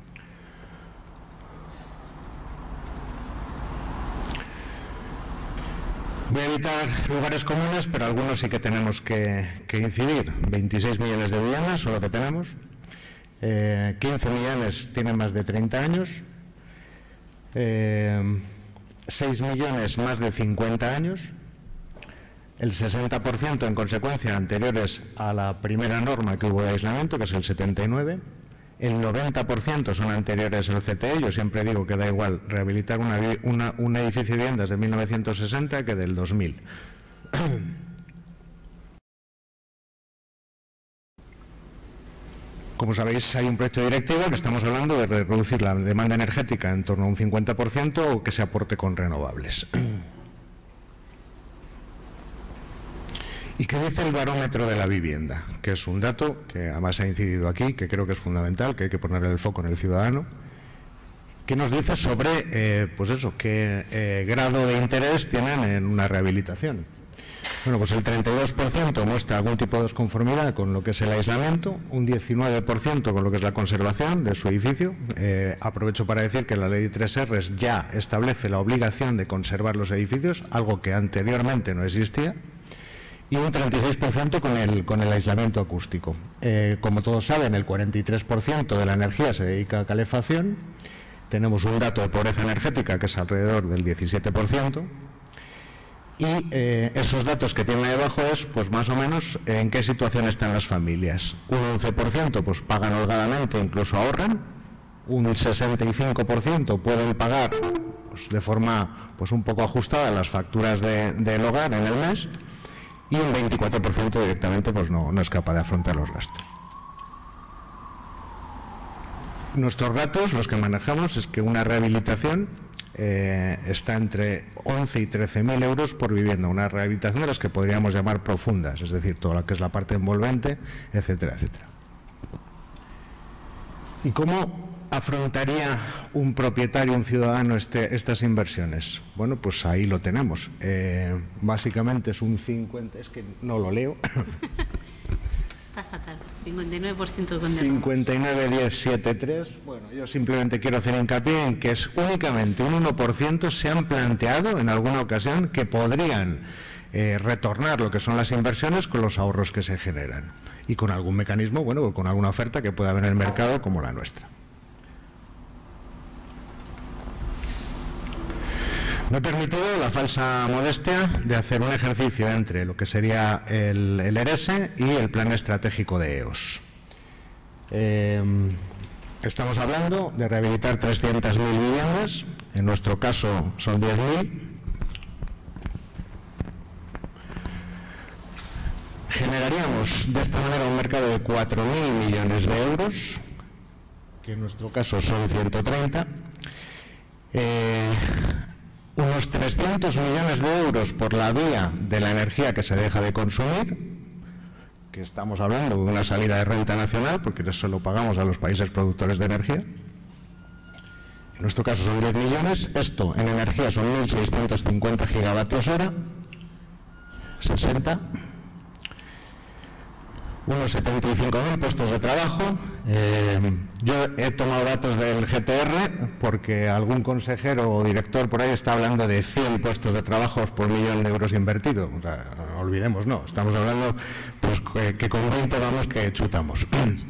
Voy a evitar lugares comunes, pero algunos sí que tenemos que incidir. 26 millones de viviendas, solo que tenemos. 15 millones tienen más de 30 años. 6 millones más de 50 años. El 60% en consecuencia anteriores a la primera norma que hubo de aislamiento, que es el 79. El 90% son anteriores al CTE. Yo siempre digo que da igual rehabilitar un edificio de viviendas de 1960 que del 2000. Como sabéis, hay un proyecto de directiva que estamos hablando de reducir la demanda energética en torno a un 50% o que se aporte con renovables. ¿Y qué dice el barómetro de la vivienda? Que es un dato que además ha incidido aquí, que creo que es fundamental, que hay que ponerle el foco en el ciudadano. ¿Qué nos dice sobre, pues eso, qué grado de interés tienen en una rehabilitación? Bueno, pues el 32% muestra algún tipo de desconformidad con lo que es el aislamiento, un 19% con lo que es la conservación de su edificio. Aprovecho para decir que la ley de 3Rs ya establece la obligación de conservar los edificios, algo que anteriormente no existía. Y un 36% con el aislamiento acústico. Como todos saben, el 43% de la energía se dedica a calefacción. Tenemos un dato de pobreza energética que es alrededor del 17%. Y esos datos que tiene debajo es, pues más o menos, en qué situación están las familias. Un 11% pues pagan holgadamente, incluso ahorran. Un 65% pueden pagar pues, de forma pues, un poco ajustada las facturas del hogar en el mes. Y un 24% directamente pues no es capaz de afrontar los gastos. Nuestros datos, los que manejamos, es que una rehabilitación está entre 11 y 13.000 euros por vivienda. Una rehabilitación de las que podríamos llamar profundas, es decir, toda la que es la parte envolvente, etcétera, etcétera. ¿Y cómo afrontaría un propietario, un ciudadano estas inversiones? Bueno, pues ahí lo tenemos. Básicamente es un 50, es que no lo leo. Está fatal, 59% con 59,1073. Bueno, yo simplemente quiero hacer hincapié en que es únicamente un 1% se han planteado en alguna ocasión que podrían retornar lo que son las inversiones con los ahorros que se generan y con algún mecanismo, bueno, con alguna oferta que pueda haber en el mercado como la nuestra. Me he permitido la falsa modestia de hacer un ejercicio entre lo que sería el ERES y el plan estratégico de EOS. Estamos hablando de rehabilitar 300.000 viviendas, en nuestro caso son 10.000. Generaríamos de esta manera un mercado de 4.000 millones de euros, que en nuestro caso son 130. Unos 300 millones de euros por la vía de la energía que se deja de consumir, que estamos hablando de una salida de renta nacional, porque eso lo pagamos a los países productores de energía. En nuestro caso son 10 millones, esto en energía son 1.650 gigavatios hora, 60. unos 75.000 puestos de trabajo. Yo he tomado datos del GTR porque algún consejero o director por ahí está hablando de 100 puestos de trabajo por millón de euros invertidos. O sea, no olvidemos, no, estamos hablando pues, que con 20 vamos que chutamos.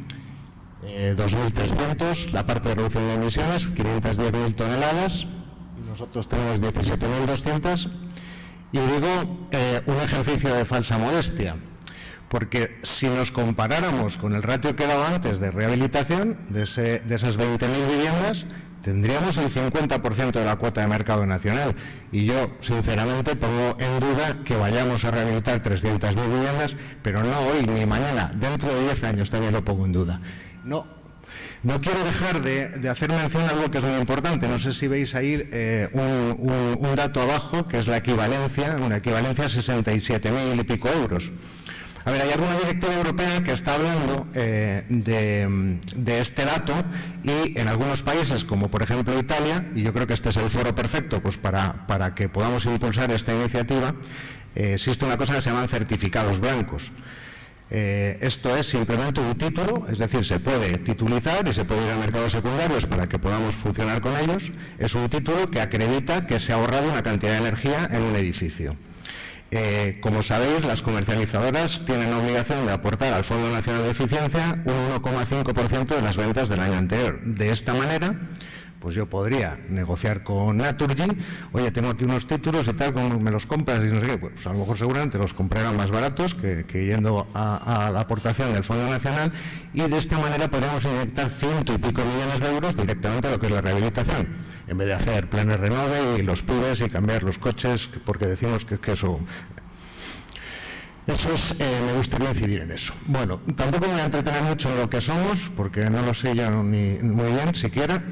2.300, la parte de reducción de emisiones, 510.000 toneladas, y nosotros tenemos 17.200. Y digo un ejercicio de falsa modestia, porque si nos comparáramos con el ratio que daba antes de rehabilitación, de esas 20.000 viviendas, tendríamos el 50% de la cuota de mercado nacional. Y yo, sinceramente, pongo en duda que vayamos a rehabilitar 300.000 viviendas, pero no hoy ni mañana, dentro de 10 años también lo pongo en duda. No quiero dejar de hacer mención a algo que es muy importante. No sé si veis ahí un dato abajo, que es la equivalencia, una equivalencia a 67.000 y pico euros. A ver, hay alguna directiva europea que está hablando de este dato, y en algunos países, como por ejemplo Italia, y yo creo que este es el foro perfecto pues para que podamos impulsar esta iniciativa, existe una cosa que se llaman certificados blancos. Esto es simplemente un título, es decir, se puede titulizar y se puede ir a mercados secundarios para que podamos funcionar con ellos. Es un título que acredita que se ha ahorrado una cantidad de energía en un edificio. Como sabéis, las comercializadoras tienen la obligación de aportar al Fondo Nacional de Eficiencia un 1,5% de las ventas del año anterior. De esta manera, pues yo podría negociar con Naturgy, oye, tengo aquí unos títulos y tal, ¿cómo me los compras? Y no sé qué, pues a lo mejor seguramente los comprarán más baratos que yendo a la aportación del Fondo Nacional, y de esta manera podríamos inyectar 100 y pico millones de euros directamente a lo que es la rehabilitación, en vez de hacer planes renove y los pibes y cambiar los coches, porque decimos que eso... me gustaría incidir en eso. Bueno, tampoco me voy a entretener mucho en lo que somos, porque no lo sé yo ni muy bien siquiera,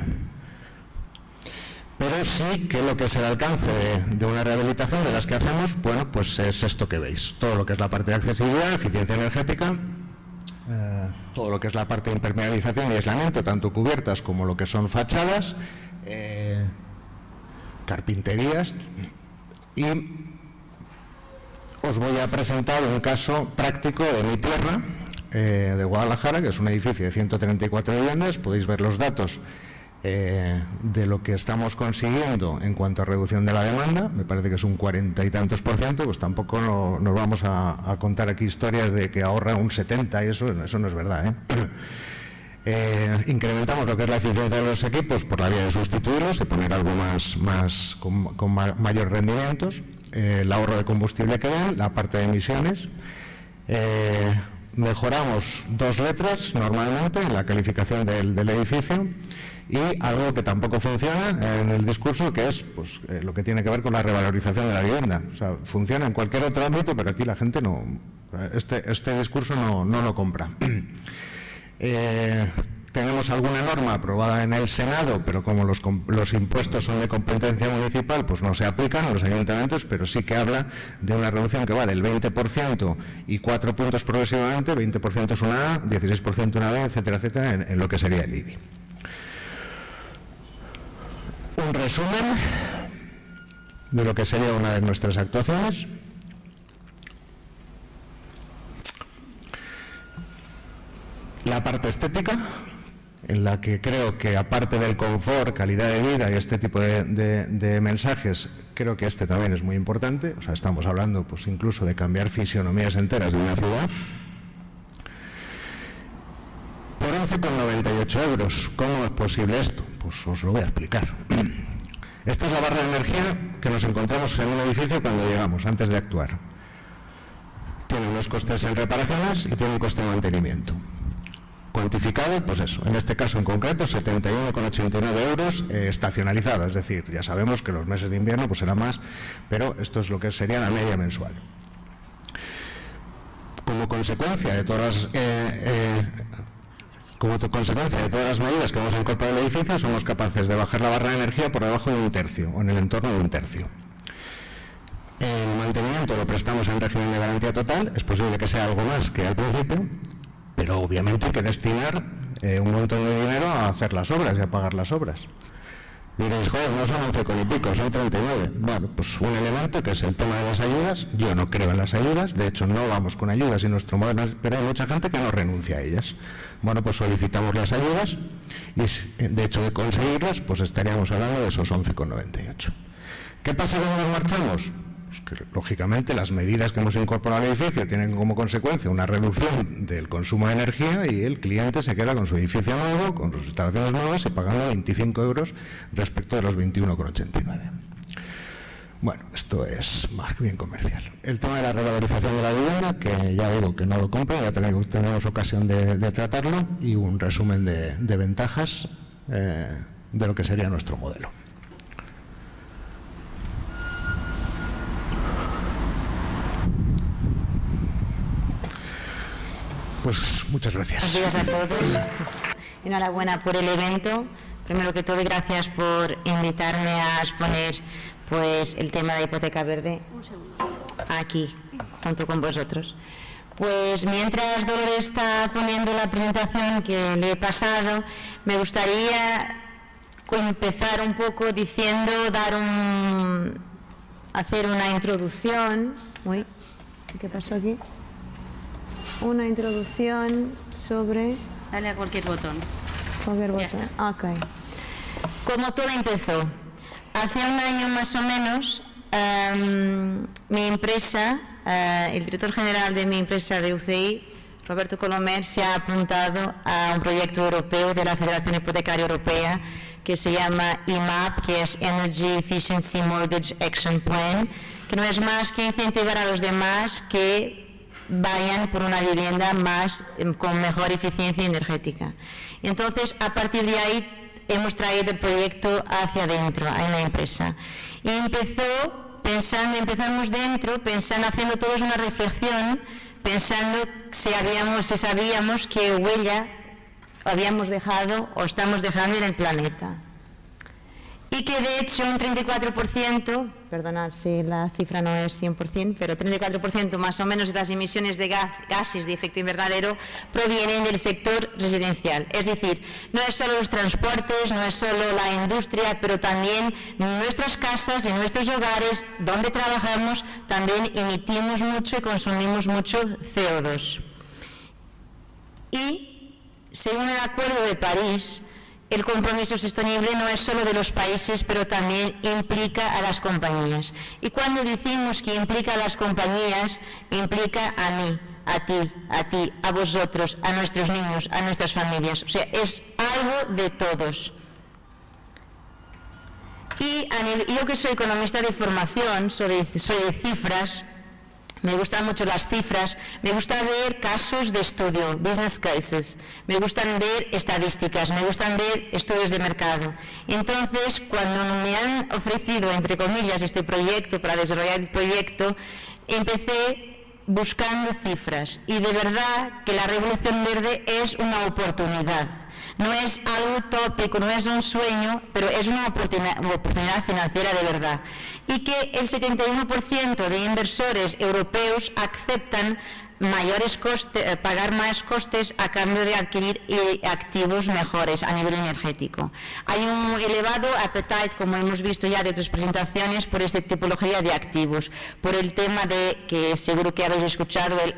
pero sí que lo que es el alcance de una rehabilitación de las que hacemos, bueno, pues es esto que veis. Todo lo que es la parte de accesibilidad, eficiencia energética, todo lo que es la parte de impermeabilización y aislamiento, tanto cubiertas como lo que son fachadas, carpinterías, y os voy a presentar un caso práctico de mi tierra, de Guadalajara, que es un edificio de 134 viviendas. Podéis ver los datos de lo que estamos consiguiendo en cuanto a reducción de la demanda. Me parece que es un 40 y tantos %, pues tampoco nos vamos a contar aquí historias de que ahorra un 70 y eso no es verdad, incrementamos lo que es la eficiencia de los equipos por la vía de sustituirlos y poner algo con mayores rendimientos, el ahorro de combustible que dan, la parte de emisiones. Mejoramos 2 letras normalmente en la calificación del edificio, y algo que tampoco funciona en el discurso, que es pues, lo que tiene que ver con la revalorización de la vivienda. O sea, funciona en cualquier otro ámbito, pero aquí la gente no, este discurso no lo compra. Tenemos alguna norma aprobada en el Senado, pero como los impuestos son de competencia municipal, pues no se aplican a los ayuntamientos, pero sí que habla de una reducción que va del 20% y 4 puntos progresivamente, 20% es una A, 16% una B, etcétera, etcétera, en lo que sería el IBI. Un resumen de lo que sería una de nuestras actuaciones. La parte estética, en la que creo que aparte del confort, calidad de vida y este tipo de mensajes, creo que este también es muy importante. O sea, estamos hablando pues incluso de cambiar fisionomías enteras de una ciudad. Por 11,98 euros, ¿cómo es posible esto? Pues os lo voy a explicar. Esta es la barra de energía que nos encontramos en un edificio cuando llegamos, antes de actuar. Tiene unos costes en reparaciones y tiene un coste de mantenimiento. Cuantificado, pues eso, en este caso en concreto, 71,89 euros estacionalizado, es decir, ya sabemos que los meses de invierno pues será más, pero esto es lo que sería la media mensual. Como consecuencia de todas las medidas que hemos incorporado al edificio, somos capaces de bajar la barra de energía por debajo de 1/3 o en el entorno de 1/3. El mantenimiento lo prestamos en régimen de garantía total, es posible que sea algo más que al principio, pero obviamente hay que destinar un montón de dinero a hacer las obras y a pagar las obras. Diréis, joder, no son 11 con y pico, son 39. Bueno, pues un elemento que es el tema de las ayudas. Yo no creo en las ayudas, de hecho no vamos con ayudas en nuestro modelo, pero hay mucha gente que no renuncia a ellas. Bueno, pues solicitamos las ayudas y de hecho de conseguirlas, pues estaríamos hablando de esos 11,98. ¿Qué pasa cuando nos marchamos? Pues que, lógicamente, las medidas que hemos incorporado al edificio tienen como consecuencia una reducción del consumo de energía y el cliente se queda con su edificio nuevo, con sus instalaciones nuevas y pagando 25 euros respecto de los 21,89. Bueno, esto es más bien comercial. El tema de la revalorización de la vivienda, que ya digo que no lo compro, ya tenemos ocasión de tratarlo, y un resumen de ventajas de lo que sería nuestro modelo. Pues muchas gracias. Buenos días a todos. Enhorabuena por el evento. Primero que todo, gracias por invitarme a exponer pues el tema de hipoteca verde aquí, junto con vosotros. Pues mientras Dolores está poniendo la presentación que le he pasado, me gustaría empezar un poco diciendo, hacer una introducción. Uy, ¿qué pasó aquí? Una introducción sobre... Dale a cualquier botón. Cualquier botón. Ya está. Ok. Como todo empezó, hace un año más o menos, mi empresa, el director general de mi empresa de UCI, Roberto Colomer, se ha apuntado a un proyecto europeo de la Federación Hipotecaria Europea que se llama EMAP, que es Energy Efficiency Mortgage Action Plan, que no es más que incentivar a los demás que vayan por una vivienda con mejor eficiencia energética. Entonces, a partir de ahí, hemos traído el proyecto hacia adentro, en la empresa. Y empezamos dentro, haciendo todos una reflexión, pensando si sabíamos qué huella habíamos dejado o estamos dejando en el planeta. Y que de hecho un 34%, perdonad si la cifra no es 100%, pero 34% más o menos de las emisiones de gases de efecto invernadero provienen del sector residencial. Es decir, no es solo los transportes, no es solo la industria, pero también nuestras casas y nuestros hogares donde trabajamos también emitimos mucho y consumimos mucho CO2. Y según el Acuerdo de París, el compromiso sostenible no es solo de los países, pero también implica a las compañías. Y cuando decimos que implica a las compañías, implica a mí, a ti, a vosotros, a nuestros niños, a nuestras familias. O sea, es algo de todos. Y yo que soy economista de formación, soy de cifras, me gustan mucho las cifras, me gusta ver casos de estudio, business cases, me gustan ver estadísticas, me gustan ver estudios de mercado. Entonces, cuando me han ofrecido, entre comillas, este proyecto, para desarrollar el proyecto, empecé buscando cifras. Y de verdad que la Revolución Verde es una oportunidad. No es algo utópico, no es un sueño, pero es una oportunidad financiera de verdad. Y que el 71% de inversores europeos aceptan pagar más costes a cambio de adquirir activos mejores a nivel energético. Hay un elevado appetite, como hemos visto ya de otras presentaciones, por esta tipología de activos, por el tema que seguro que habéis escuchado, el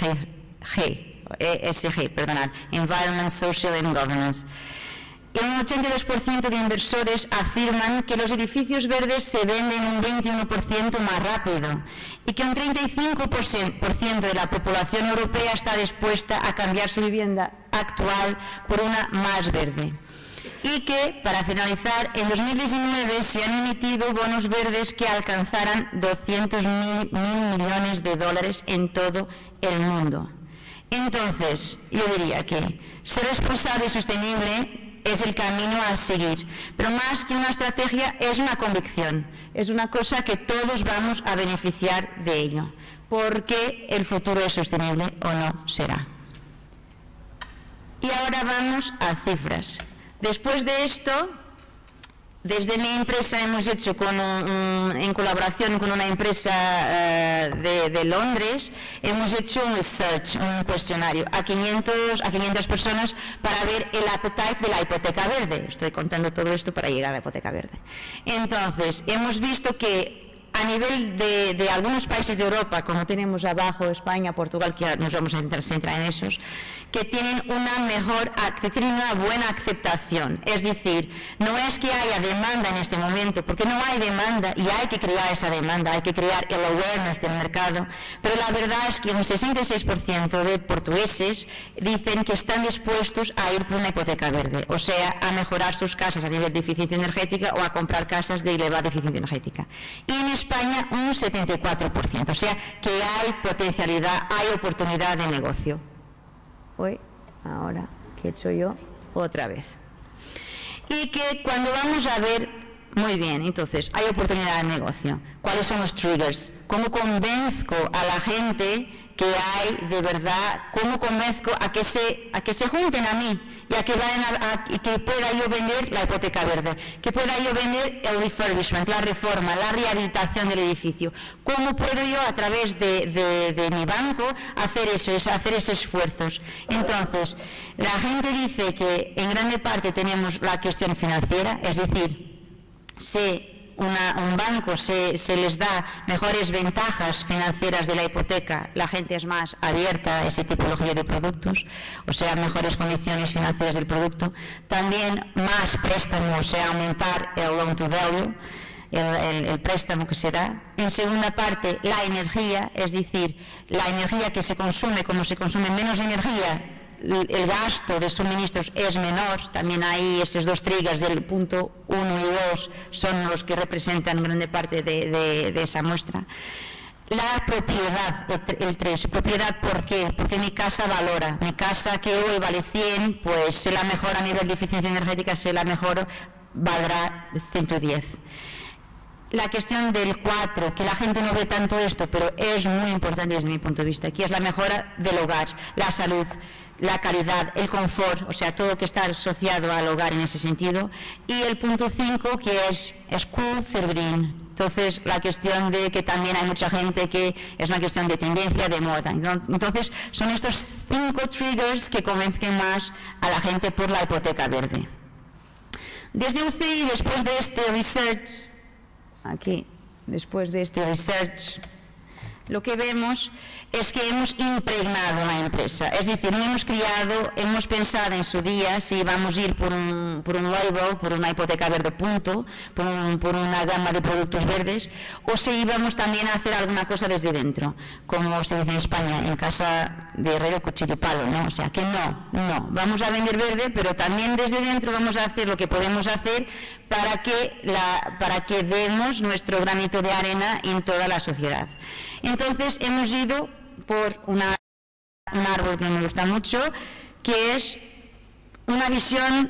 ESG, Environment, Social and Governance. Un 82% de inversores afirman que los edificios verdes se venden un 21% más rápido y que un 35% de la población europea está dispuesta a cambiar su vivienda actual por una más verde. Y que, para finalizar, en 2019 se han emitido bonos verdes que alcanzarán 200.000 millones de dólares en todo el mundo. Entonces, yo diría que ser responsable y sostenible es el camino a seguir, pero más que una estrategia es una convicción, es una cosa que todos vamos a beneficiar de ello, porque el futuro es sostenible o no será. Y ahora vamos a cifras. Después de esto, Desde mi empresa hemos hecho en colaboración con una empresa de Londres, hemos hecho un research, un cuestionario a 500 personas para ver el appetite de la hipoteca verde. Estoy contando todo esto para llegar a la hipoteca verde. Entonces, hemos visto que a nivel de algunos países de Europa, como tenemos abajo, España, Portugal, que nos vamos a centrar en esos, que tienen una buena aceptación. Es decir, no es que haya demanda en este momento, porque no hay demanda y hay que crear esa demanda, hay que crear el awareness del mercado, pero la verdad es que un 66% de portugueses dicen que están dispuestos a ir por una hipoteca verde, o sea, a mejorar sus casas a nivel de eficiencia energética o a comprar casas de elevada eficiencia energética. Y en España un 74%, o sea, que hay potencialidad, hay oportunidad de negocio. Ahora, ¿qué he hecho yo? Otra vez. Y que cuando vamos a ver, muy bien, entonces, hay oportunidad de negocio. ¿Cuáles son los triggers? ¿Cómo convenzco a la gente que hay de verdad? ¿Cómo convenzco a que se junten a mí y a que vayan y que pueda yo vender la hipoteca verde? Que pueda yo vender el refurbishment, la reforma, la rehabilitación del edificio. ¿Cómo puedo yo a través de mi banco hacer eso, hacer esos esfuerzos? Entonces, la gente dice que en grande parte tenemos la cuestión financiera, es decir, un banco se les da mejores ventajas financieras de la hipoteca, la gente es más abierta a esa tipología de productos, o sea, mejores condiciones financieras del producto. También más préstamos, o sea, aumentar el loan to value, el préstamo que se da. En segunda parte, la energía, es decir, la energía que se consume, como se consume menos energía, el gasto de suministros es menor. También hay esos dos triggers del punto 1 y 2 son los que representan grande parte de esa muestra. La propiedad, el 3, propiedad, ¿por qué? Porque mi casa valora, mi casa que hoy vale 100, pues si la mejor a nivel de eficiencia energética, si la mejor valdrá 110. La cuestión del 4, que la gente no ve tanto esto, pero es muy importante desde mi punto de vista, aquí es la mejora del hogar, la salud, la calidad, el confort, o sea, todo lo que está asociado al hogar en ese sentido. Y el punto 5, que es cool ser green. Entonces, la cuestión de que también hay mucha gente que es una cuestión de tendencia, de moda. Entonces, son estos 5 triggers que convencen más a la gente por la hipoteca verde. Desde UCI, después de este research, aquí, después de este research, lo que vemos es que hemos impregnado la empresa, es decir, no hemos pensado en su día si íbamos a ir por un label, por una hipoteca verde punto, por una gama de productos verdes, o si íbamos también a hacer alguna cosa desde dentro, como se dice en España, en casa de herrero cuchillo palo, ¿no? O sea, que no, vamos a vender verde, pero también desde dentro vamos a hacer lo que podemos hacer para que demos nuestro granito de arena en toda la sociedad. Entonces hemos ido por un árbol que me gusta mucho, que es una visión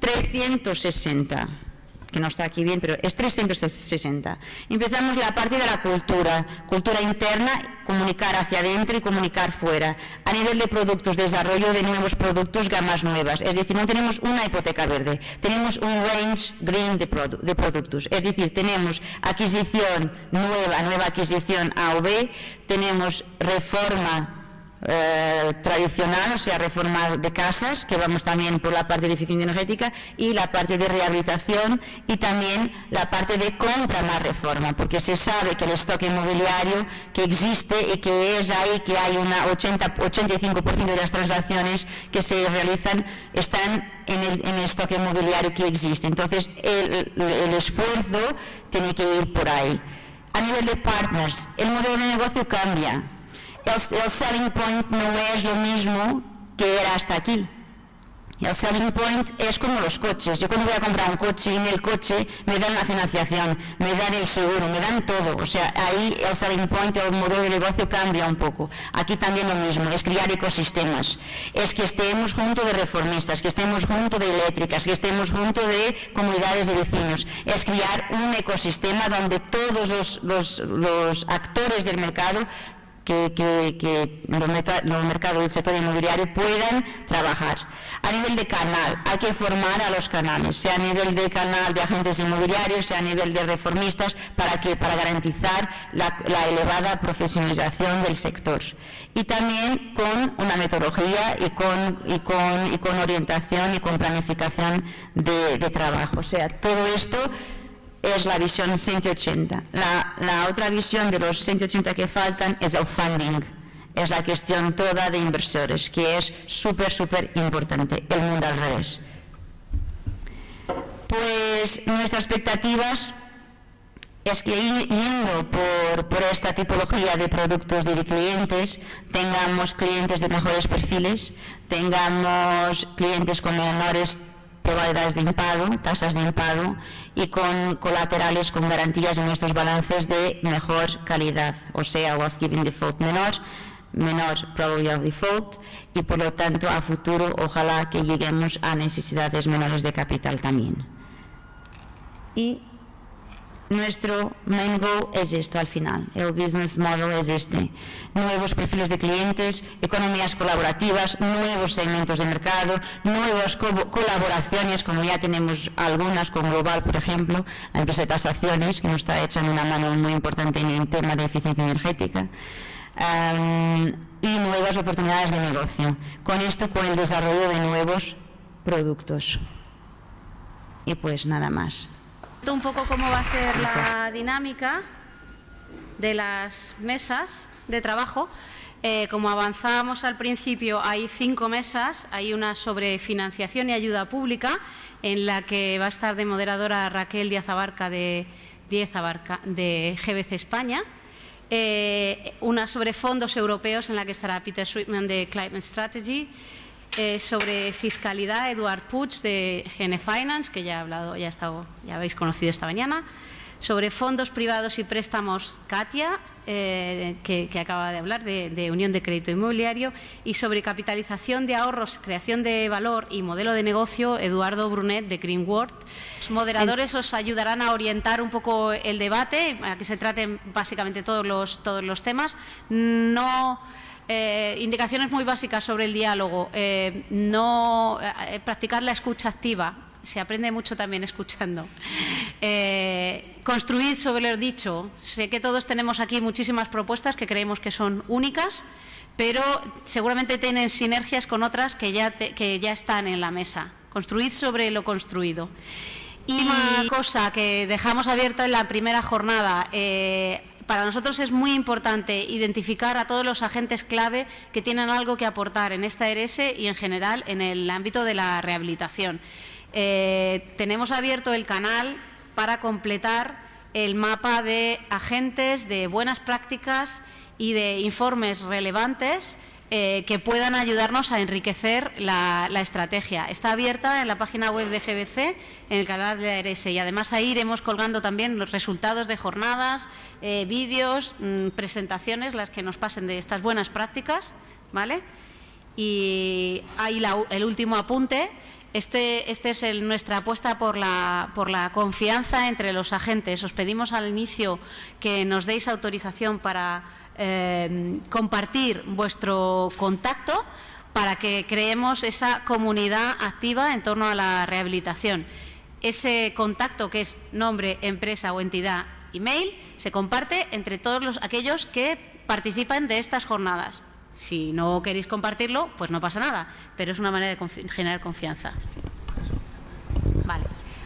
360, que no está aquí bien, pero es 360. Empezamos la parte de la cultura interna, comunicar hacia adentro y comunicar fuera. A nivel de productos, desarrollo de nuevos productos, gamas nuevas. Es decir, no tenemos una hipoteca verde, tenemos un range green de productos. Es decir, tenemos adquisición nueva adquisición A o B, tenemos reforma tradicional, o sea, reforma de casas, que vamos también por la parte de eficiencia energética, y la parte de rehabilitación, y también la parte de compra más reforma, porque se sabe que el stock inmobiliario que existe y que es ahí, que hay un 85% de las transacciones que se realizan están en el stock inmobiliario que existe. Entonces el esfuerzo tiene que ir por ahí. A nivel de partners, el modelo de negocio cambia. El selling point no es lo mismo que era hasta aquí. El selling point es como los coches. Yo cuando voy a comprar un coche, en el coche me dan la financiación, me dan el seguro, me dan todo. O sea, ahí el selling point, el modelo de negocio cambia un poco. Aquí también lo mismo, es crear ecosistemas. Es que estemos junto de reformistas, que estemos junto de eléctricas, que estemos junto de comunidades de vecinos. Es crear un ecosistema donde todos los actores del mercado los mercados del sector inmobiliario puedan trabajar. A nivel de canal, hay que formar a los canales, sea a nivel de canal de agentes inmobiliarios, sea a nivel de reformistas, para garantizar la elevada profesionalización del sector. Y también con una metodología y con orientación y con planificación de trabajo. O sea, todo esto es la visión 180. La otra visión de los 180 que faltan es el funding. Es la cuestión toda de inversores, que es súper importante, el mundo al revés. Pues nuestras expectativas es que yendo por esta tipología de productos y de clientes, tengamos clientes de mejores perfiles, tengamos clientes con menores probabilidades de impago, tasas de impago, y con colaterales, con garantías en nuestros balances de mejor calidad, o sea, loss given default menor probabilidad de default, y por lo tanto a futuro ojalá que lleguemos a necesidades menores de capital también. Y nuestro main goal es esto al final, el business model es este: nuevos perfiles de clientes, economías colaborativas, nuevos segmentos de mercado, nuevas colaboraciones, como ya tenemos algunas con Global, por ejemplo, la empresa de tasaciones, que nos está echando una mano muy importante en el tema de eficiencia energética, y nuevas oportunidades de negocio. Con esto, con el desarrollo de nuevos productos. Y pues nada más. Un poco cómo va a ser la dinámica de las mesas de trabajo. Como avanzábamos al principio, hay 5 mesas. Hay una sobre financiación y ayuda pública, en la que va a estar de moderadora Raquel Díaz Abarca de GBC España. Una sobre fondos europeos, en la que estará Peter Sweetman de Climate Strategy. Sobre fiscalidad, Eduard Puig de GN Finance, que ya habéis conocido esta mañana. Sobre fondos privados y préstamos, Katia, que acaba de hablar de Unión de Crédito Inmobiliario. Y sobre capitalización de ahorros, creación de valor y modelo de negocio, Eduardo Brunet de Greenworld. Los moderadores os ayudarán a orientar un poco el debate, a que se traten básicamente todos los temas. Indicaciones muy básicas sobre el diálogo. Practicar la escucha activa. Se aprende mucho también escuchando. Construir sobre lo dicho. Sé que todos tenemos aquí muchísimas propuestas que creemos que son únicas, pero seguramente tienen sinergias con otras que ya están en la mesa. Construid sobre lo construido. Y una cosa que dejamos abierta en la primera jornada. Para nosotros es muy importante identificar a todos los agentes clave que tienen algo que aportar en esta ERS y en general en el ámbito de la rehabilitación. Tenemos abierto el canal para completar el mapa de agentes, de buenas prácticas y de informes relevantes que puedan ayudarnos a enriquecer la estrategia. Está abierta en la página web de GBC, en el canal de la ERS, y además ahí iremos colgando también los resultados de jornadas, vídeos, presentaciones, las que nos pasen de estas buenas prácticas, ¿vale? Y ahí el último apunte. Este es nuestra apuesta por la confianza entre los agentes. Os pedimos al inicio que nos deis autorización para compartir vuestro contacto, para que creemos esa comunidad activa en torno a la rehabilitación. Ese contacto, que es nombre, empresa o entidad, email, se comparte entre todos aquellos que participan de estas jornadas. Si no queréis compartirlo, pues no pasa nada, pero es una manera de generar confianza. Vale.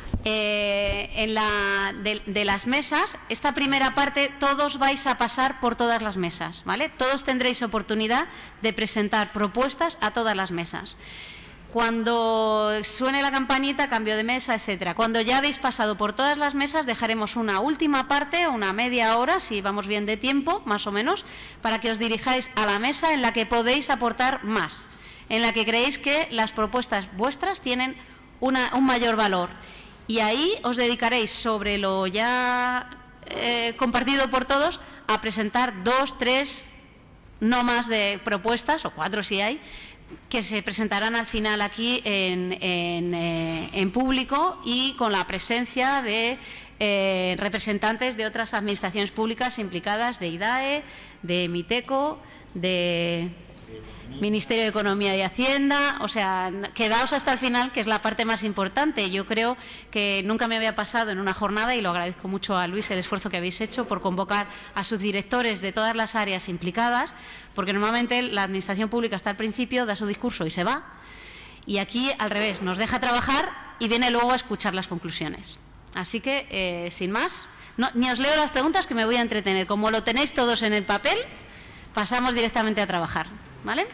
De las mesas, esta primera parte, todos vais a pasar por todas las mesas, ¿vale? Todos tendréis oportunidad de presentar propuestas a todas las mesas. Cuando suene la campanita, cambio de mesa, etcétera. Cuando ya habéis pasado por todas las mesas, dejaremos una última parte, una media hora, si vamos bien de tiempo, más o menos, para que os dirijáis a la mesa en la que podéis aportar más, en la que creéis que las propuestas vuestras tienen un mayor valor. Y ahí os dedicaréis, sobre lo ya compartido por todos, a presentar 2, 3, no más de propuestas, o 4 si hay, que se presentarán al final aquí en público y con la presencia de representantes de otras administraciones públicas implicadas, de IDAE, de Miteco, de Ministerio de Economía y Hacienda. O sea, quedaos hasta el final, que es la parte más importante. Yo creo que nunca me había pasado en una jornada, y lo agradezco mucho a Luis el esfuerzo que habéis hecho por convocar a subdirectores de todas las áreas implicadas, porque normalmente la administración pública está al principio, da su discurso y se va, y aquí al revés, nos deja trabajar y viene luego a escuchar las conclusiones. Así que, sin más, ni os leo las preguntas, que me voy a entretener. Como lo tenéis todos en el papel, pasamos directamente a trabajar, ¿vale?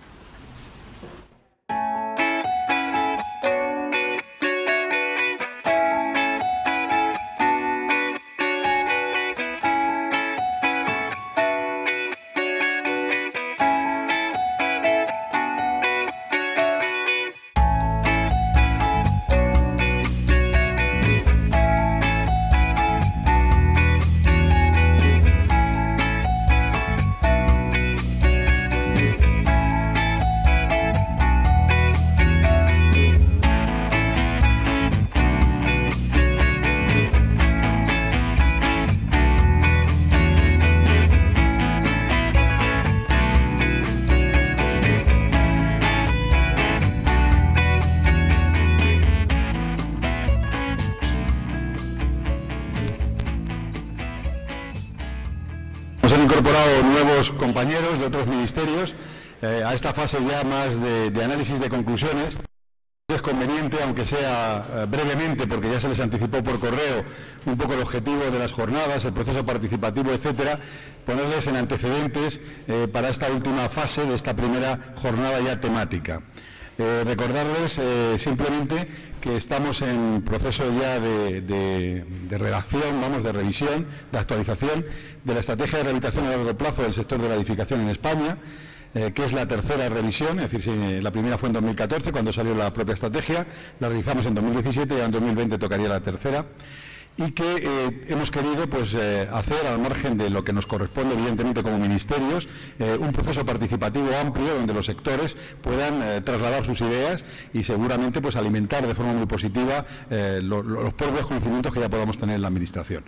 Nuevos compañeros de otros ministerios a esta fase ya más de análisis de conclusiones. Es conveniente, aunque sea brevemente, porque ya se les anticipó por correo un poco el objetivo de las jornadas, el proceso participativo, etcétera, ponerles en antecedentes para esta última fase de esta primera jornada ya temática. Recordarles simplemente que estamos en proceso ya de redacción, de revisión, de actualización de la estrategia de rehabilitación a largo plazo del sector de la edificación en España, que es la tercera revisión. Es decir, la primera fue en 2014, cuando salió la propia estrategia, la realizamos en 2017 y en 2020 tocaría la tercera. Y que hemos querido hacer, al margen de lo que nos corresponde evidentemente como ministerios, un proceso participativo amplio donde los sectores puedan trasladar sus ideas y seguramente alimentar de forma muy positiva los propios conocimientos que ya podamos tener en la administración.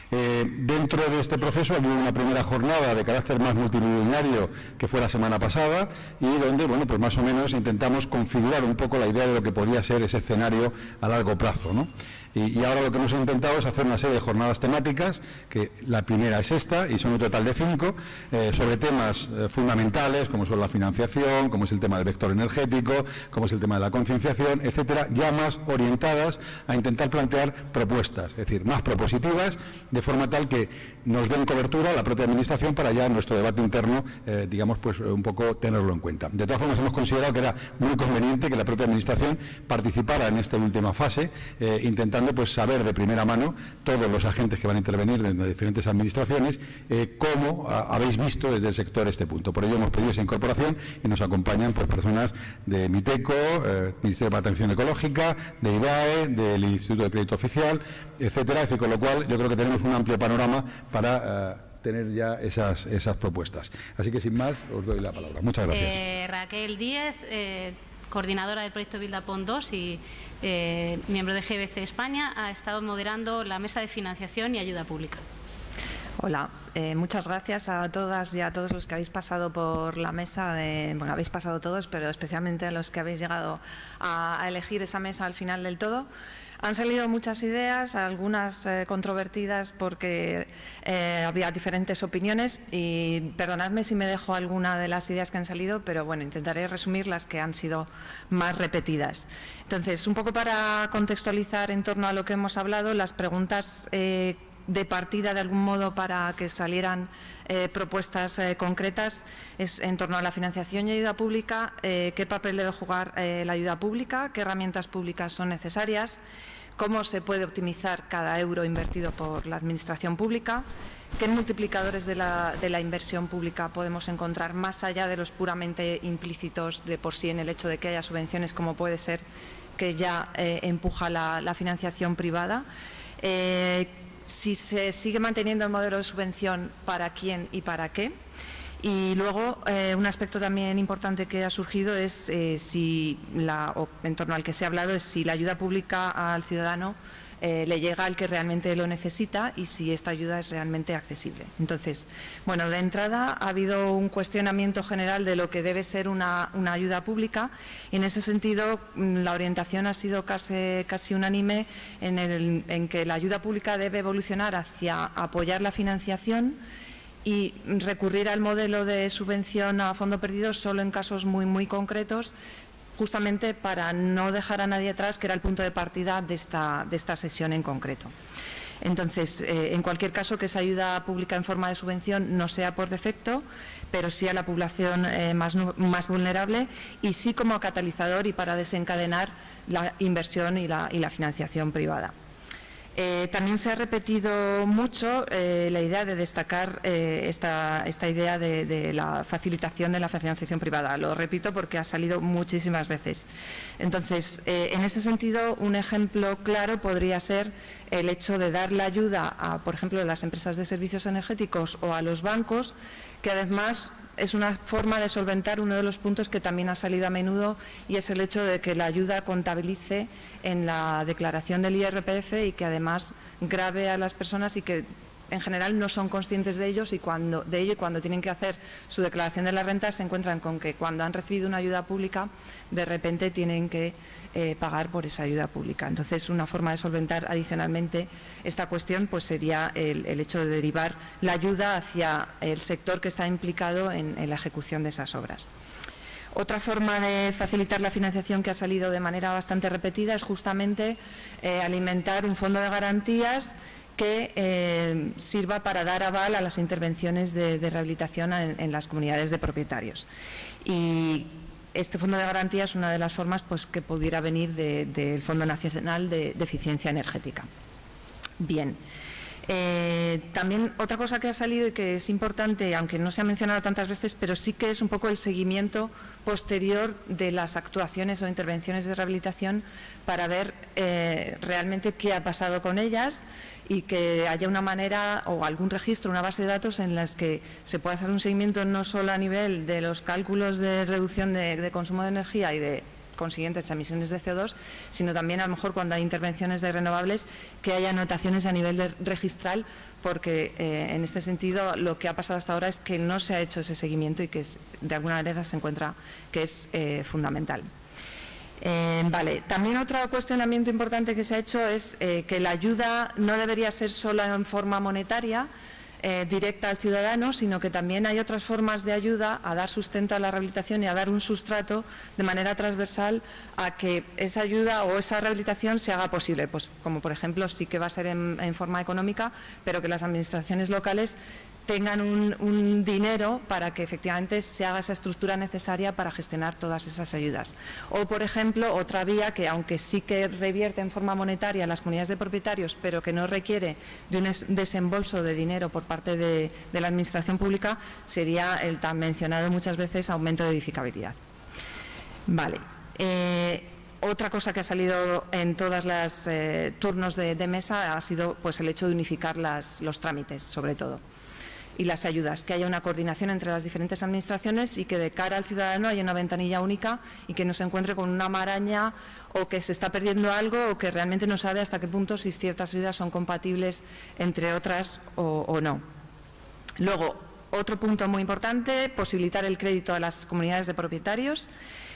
Dentro de este proceso hubo una primera jornada de carácter más multitudinario que fue la semana pasada, y donde más o menos intentamos configurar un poco la idea de lo que podía ser ese escenario a largo plazo, ¿no? Y ahora lo que hemos intentado es hacer una serie de jornadas temáticas, que la primera es esta, y son un total de 5, sobre temas fundamentales, como son la financiación, como es el tema del vector energético, como es el tema de la concienciación, etcétera, ya más orientadas a intentar plantear propuestas, es decir, más propositivas, de forma tal que nos den cobertura a la propia administración para ya en nuestro debate interno, un poco tenerlo en cuenta. De todas formas, hemos considerado que era muy conveniente que la propia administración participara en esta última fase, intentando saber de primera mano todos los agentes que van a intervenir en las diferentes administraciones, cómo habéis visto desde el sector este punto. Por ello hemos pedido esa incorporación y nos acompañan personas de Miteco, Ministerio de Transición Ecológica, de IDAE, del Instituto de Crédito Oficial, etcétera. Es decir, con lo cual yo creo que tenemos un amplio panorama para tener ya esas propuestas. Así que sin más os doy la palabra. Muchas gracias. Raquel Díez, coordinadora del proyecto Buildupon 2 y miembro de GBC España, ha estado moderando la mesa de financiación y ayuda pública. Hola, muchas gracias a todas y a todos los que habéis pasado por la mesa. Habéis pasado todos, pero especialmente a los que habéis llegado a elegir esa mesa al final del todo. Han salido muchas ideas, algunas controvertidas porque había diferentes opiniones, y perdonadme si me dejo alguna de las ideas que han salido, pero bueno, intentaré resumir las que han sido más repetidas. Entonces, un poco para contextualizar en torno a lo que hemos hablado, las preguntas de partida de algún modo para que salieran propuestas concretas es en torno a la financiación y ayuda pública, qué papel debe jugar la ayuda pública, qué herramientas públicas son necesarias, cómo se puede optimizar cada euro invertido por la administración pública, qué multiplicadores de la inversión pública podemos encontrar más allá de los puramente implícitos de por sí en el hecho de que haya subvenciones, como puede ser que ya empuja la financiación privada. Si se sigue manteniendo el modelo de subvención, ¿para quién y para qué? Y luego, un aspecto también importante que ha surgido es en torno al que se ha hablado, es si la ayuda pública al ciudadano le llega al que realmente lo necesita y si esta ayuda es realmente accesible. Entonces, bueno, de entrada ha habido un cuestionamiento general de lo que debe ser una ayuda pública, y en ese sentido la orientación ha sido casi unánime en que la ayuda pública debe evolucionar hacia apoyar la financiación y recurrir al modelo de subvención a fondo perdido solo en casos muy concretos, justamente para no dejar a nadie atrás, que era el punto de partida de esta sesión en concreto. Entonces, en cualquier caso, que esa ayuda pública en forma de subvención no sea por defecto, pero sí a la población más vulnerable, y sí como catalizador y para desencadenar la inversión y la financiación privada. También se ha repetido mucho la idea de destacar esta idea de la facilitación de la financiación privada. Lo repito porque ha salido muchísimas veces. Entonces, en ese sentido, un ejemplo claro podría ser el hecho de dar la ayuda a, por ejemplo, a las empresas de servicios energéticos o a los bancos, que además es una forma de solventar uno de los puntos que también ha salido a menudo, y es el hecho de que la ayuda contabilice en la declaración del IRPF y que además grave a las personas y que en general no son conscientes de ellos, y cuando tienen que hacer su declaración de la renta se encuentran con que cuando han recibido una ayuda pública de repente tienen que pagar por esa ayuda pública. Entonces, una forma de solventar adicionalmente esta cuestión pues sería el hecho de derivar la ayuda hacia el sector que está implicado en la ejecución de esas obras. Otra forma de facilitar la financiación que ha salido de manera bastante repetida es justamente alimentar un fondo de garantías que sirva para dar aval a las intervenciones de rehabilitación en las comunidades de propietarios. Y este fondo de garantía es una de las formas pues, que pudiera venir del Fondo Nacional de Eficiencia Energética. Bien. También otra cosa que ha salido y que es importante, aunque no se ha mencionado tantas veces, pero sí que es un poco el seguimiento posterior de las actuaciones o intervenciones de rehabilitación para ver realmente qué ha pasado con ellas, y que haya una manera o algún registro, una base de datos en las que se pueda hacer un seguimiento no solo a nivel de los cálculos de reducción de consumo de energía y de consiguientes emisiones de CO2, sino también a lo mejor cuando hay intervenciones de renovables que haya anotaciones a nivel de registral, porque en este sentido lo que ha pasado hasta ahora es que no se ha hecho ese seguimiento y que de alguna manera se encuentra que es fundamental. Vale. También otro cuestionamiento importante que se ha hecho es que la ayuda no debería ser solo en forma monetaria, directa al ciudadano, sino que también hay otras formas de ayuda a dar sustento a la rehabilitación y a dar un sustrato de manera transversal a que esa ayuda o esa rehabilitación se haga posible, pues como por ejemplo sí que va a ser en forma económica, pero que las administraciones locales tengan un dinero para que efectivamente se haga esa estructura necesaria para gestionar todas esas ayudas. O, por ejemplo, otra vía que, aunque sí que revierte en forma monetaria a las comunidades de propietarios, pero que no requiere de un desembolso de dinero por parte de la Administración pública, sería el tan mencionado muchas veces aumento de edificabilidad. Vale. Otra cosa que ha salido en todas las turnos de mesa ha sido pues, el hecho de unificar los trámites, sobre todo, y las ayudas, que haya una coordinación entre las diferentes administraciones y que de cara al ciudadano haya una ventanilla única y que no se encuentre con una maraña o que se está perdiendo algo o que realmente no sabe hasta qué punto si ciertas ayudas son compatibles entre otras o no. Luego, otro punto muy importante, posibilitar el crédito a las comunidades de propietarios,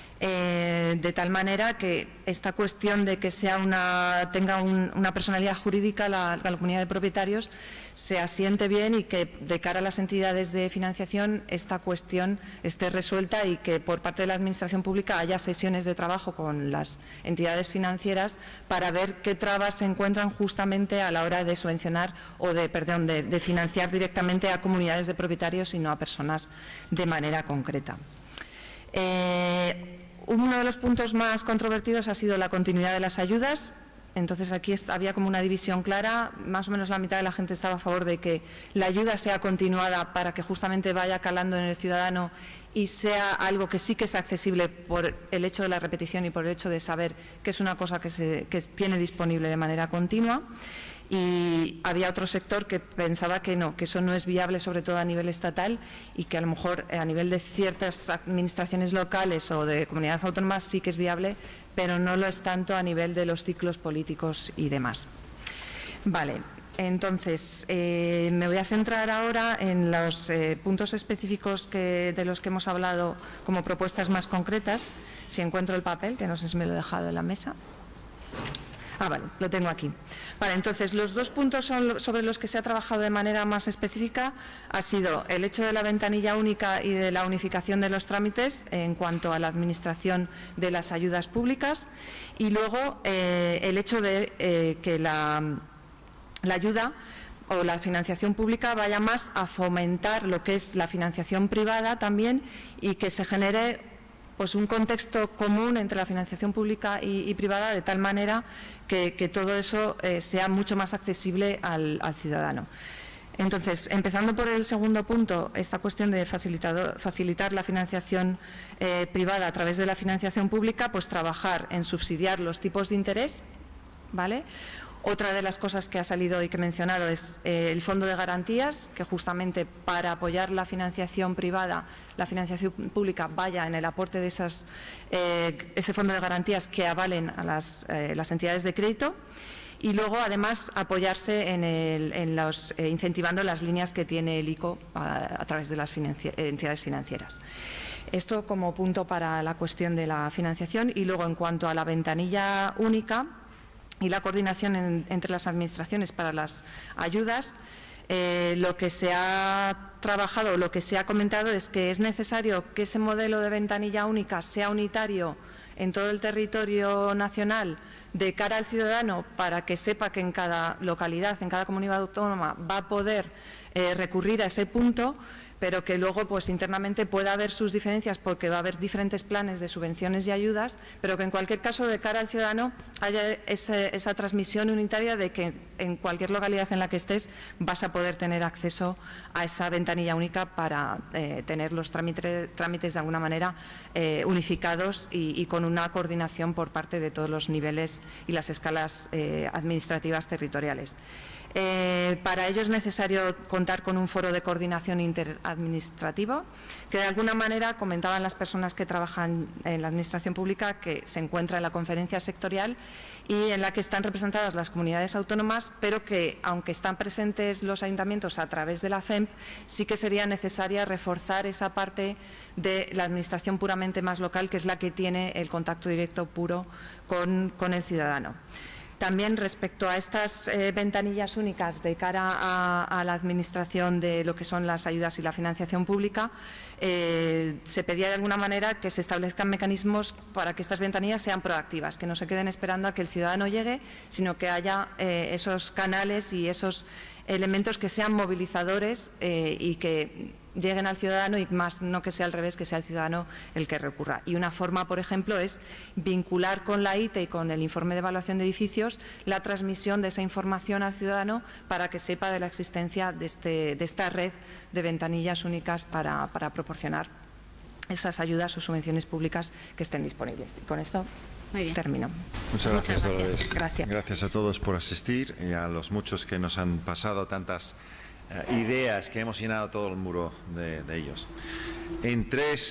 de tal manera que esta cuestión de que tenga una personalidad jurídica la comunidad de propietarios se asiente bien y que de cara a las entidades de financiación esta cuestión esté resuelta y que por parte de la Administración pública haya sesiones de trabajo con las entidades financieras para ver qué trabas se encuentran justamente a la hora de subvencionar o de financiar directamente a comunidades de propietarios y no a personas de manera concreta. Uno de los puntos más controvertidos ha sido la continuidad de las ayudas. Entonces aquí había como una división clara, más o menos la mitad de la gente estaba a favor de que la ayuda sea continuada para que justamente vaya calando en el ciudadano y sea algo que sí que es accesible por el hecho de la repetición y por el hecho de saber que es una cosa que tiene disponible de manera continua. y había otro sector que pensaba que no, que eso no es viable, sobre todo a nivel estatal, y que a lo mejor a nivel de ciertas administraciones locales o de comunidades autónomas sí que es viable, pero no lo es tanto a nivel de los ciclos políticos y demás. Vale, entonces me voy a centrar ahora en los puntos específicos de los que hemos hablado como propuestas más concretas. Si encuentro el papel, que no sé si me lo he dejado en la mesa. Ah, vale, lo tengo aquí. Vale, entonces los dos puntos sobre los que se ha trabajado de manera más específica ha sido el hecho de la ventanilla única y de la unificación de los trámites en cuanto a la administración de las ayudas públicas, y luego el hecho de que la ayuda o la financiación pública vaya más a fomentar lo que es la financiación privada también, y que se genere pues un contexto común entre la financiación pública y privada, de tal manera que todo eso sea mucho más accesible al ciudadano. Entonces, empezando por el segundo punto, esta cuestión de facilitar la financiación privada a través de la financiación pública, pues trabajar en subsidiar los tipos de interés, ¿vale? Otra de las cosas que ha salido y que he mencionado es el fondo de garantías, que justamente para apoyar la financiación privada, la financiación pública vaya en el aporte de ese fondo de garantías que avalen a las entidades de crédito, y luego además apoyarse incentivando las líneas que tiene el ICO a través de las entidades financieras. Esto como punto para la cuestión de la financiación. Y luego, en cuanto a la ventanilla única y la coordinación entre las administraciones para las ayudas, lo que se ha trabajado, lo que se ha comentado es que es necesario que ese modelo de ventanilla única sea unitario en todo el territorio nacional de cara al ciudadano, para que sepa que en cada localidad, en cada comunidad autónoma va a poder recurrir a ese punto, pero que luego pues internamente pueda haber sus diferencias, porque va a haber diferentes planes de subvenciones y ayudas, pero que en cualquier caso de cara al ciudadano haya esa transmisión unitaria de que en cualquier localidad en la que estés vas a poder tener acceso a esa ventanilla única para tener los trámites de alguna manera unificados y con una coordinación por parte de todos los niveles y las escalas administrativas territoriales. Para ello es necesario contar con un foro de coordinación interadministrativo, que de alguna manera comentaban las personas que trabajan en la administración pública, que se encuentra en la conferencia sectorial y en la que están representadas las comunidades autónomas, pero que, aunque están presentes los ayuntamientos a través de la FEMP, sí que sería necesaria reforzar esa parte de la administración puramente más local, que es la que tiene el contacto directo puro con el ciudadano. También respecto a estas ventanillas únicas de cara a la administración de lo que son las ayudas y la financiación pública, se pedía de alguna manera que se establezcan mecanismos para que estas ventanillas sean proactivas, que no se queden esperando a que el ciudadano llegue, sino que haya esos canales y esos elementos que sean movilizadores y que lleguen al ciudadano, y más no que sea al revés, que sea el ciudadano el que recurra. Y una forma, por ejemplo, es vincular con la ITE y con el informe de evaluación de edificios la transmisión de esa información al ciudadano, para que sepa de la existencia de esta red de ventanillas únicas para proporcionar esas ayudas o subvenciones públicas que estén disponibles. Y con esto termino. Muchas gracias, Dolores. Gracias. Gracias a todos por asistir, y a los muchos que nos han pasado tantas ideas, que hemos llenado todo el muro de ellos. En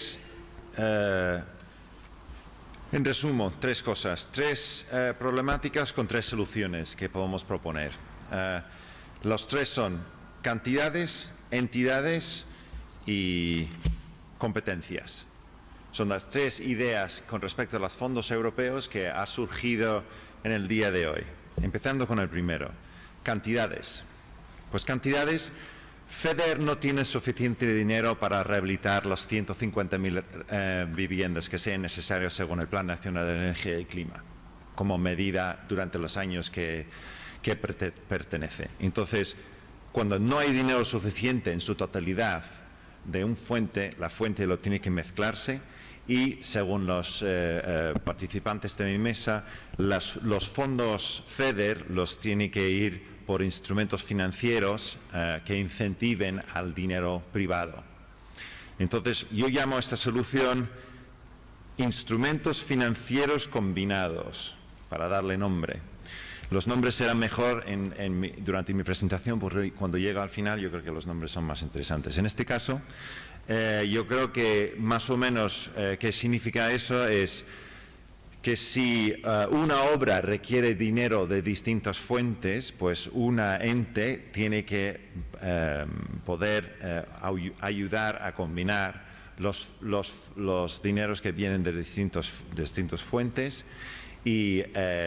resumo, tres cosas, tres problemáticas con tres soluciones que podemos proponer. Los tres son cantidades, entidades y competencias. Son las tres ideas con respecto a los fondos europeos que ha surgido en el día de hoy. Empezando con el primero, cantidades. Pues cantidades, FEDER no tiene suficiente dinero para rehabilitar las 150.000 viviendas que sean necesarias según el Plan Nacional de Energía y Clima, como medida durante los años que pertenece. Entonces, cuando no hay dinero suficiente en su totalidad de un fuente, la fuente lo tiene que mezclarse, y según los participantes de mi mesa, los fondos FEDER los tiene que ir por instrumentos financieros que incentiven al dinero privado. Entonces, yo llamo a esta solución instrumentos financieros combinados, para darle nombre. Los nombres serán mejor durante mi presentación, porque cuando llega al final yo creo que los nombres son más interesantes. En este caso, yo creo que más o menos qué significa eso es que si una obra requiere dinero de distintas fuentes, pues una ente tiene que poder ayudar a combinar los dineros que vienen de distintas fuentes y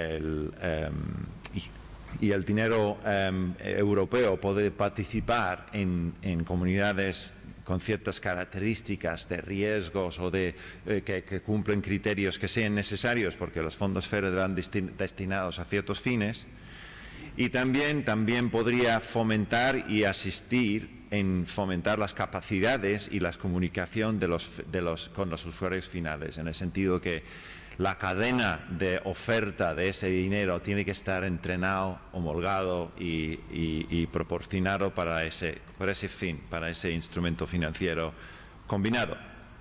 el dinero europeo poder participar en comunidades con ciertas características de riesgos o que cumplen criterios que sean necesarios porque los fondos FEDER van destinados a ciertos fines, y también podría fomentar y asistir en fomentar las capacidades y la comunicación con los usuarios finales, en el sentido que la cadena de oferta de ese dinero tiene que estar entrenado, homologado y proporcionado para ese fin, para ese instrumento financiero combinado.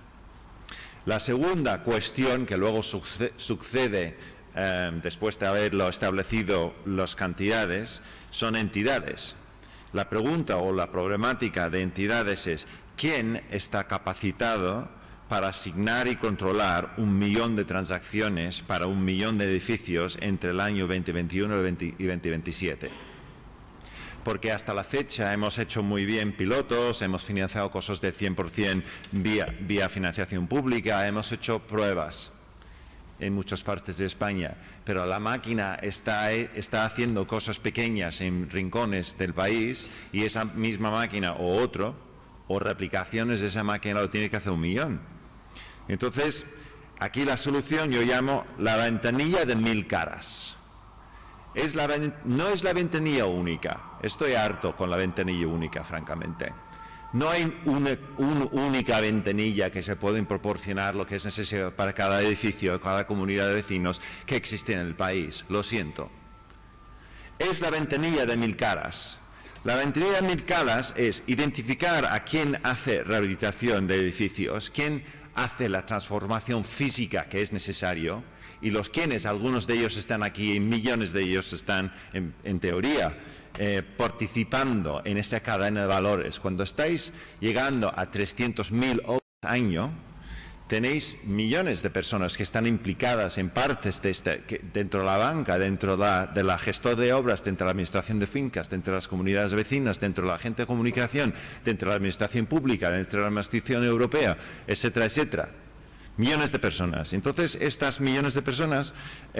La segunda cuestión que luego sucede después de haberlo establecido las cantidades son entidades. La pregunta o la problemática de entidades es ¿quién está capacitado para asignar y controlar 1 millón de transacciones para 1 millón de edificios entre el año 2021 y 2027? Porque hasta la fecha hemos hecho muy bien pilotos, hemos financiado cosas de 100% vía financiación pública, hemos hecho pruebas en muchas partes de España, pero la máquina está haciendo cosas pequeñas en rincones del país y esa misma máquina o replicaciones de esa máquina lo tiene que hacer 1 millón. Entonces, aquí la solución yo llamo la ventanilla de 1000 caras. No es la ventanilla única. Estoy harto con la ventanilla única, francamente. No hay una única ventanilla que se pueda proporcionar lo que es necesario para cada edificio, cada comunidad de vecinos que existe en el país. Lo siento. Es la ventanilla de 1000 caras. La ventanilla de 1000 caras es identificar a quién hace rehabilitación de edificios, quién hace la transformación física que es necesario, y algunos de ellos están aquí y millones de ellos están, en teoría, participando en esa cadena de valores. Cuando estáis llegando a 300.000 obras al año, tenéis millones de personas que están implicadas en partes dentro de la banca, dentro de la gestor de obras, dentro de la administración de fincas, dentro de las comunidades de vecinos, dentro de la gente de comunicación, dentro de la administración pública, dentro de la administración europea, etcétera, etcétera. Millones de personas. Entonces, estas millones de personas,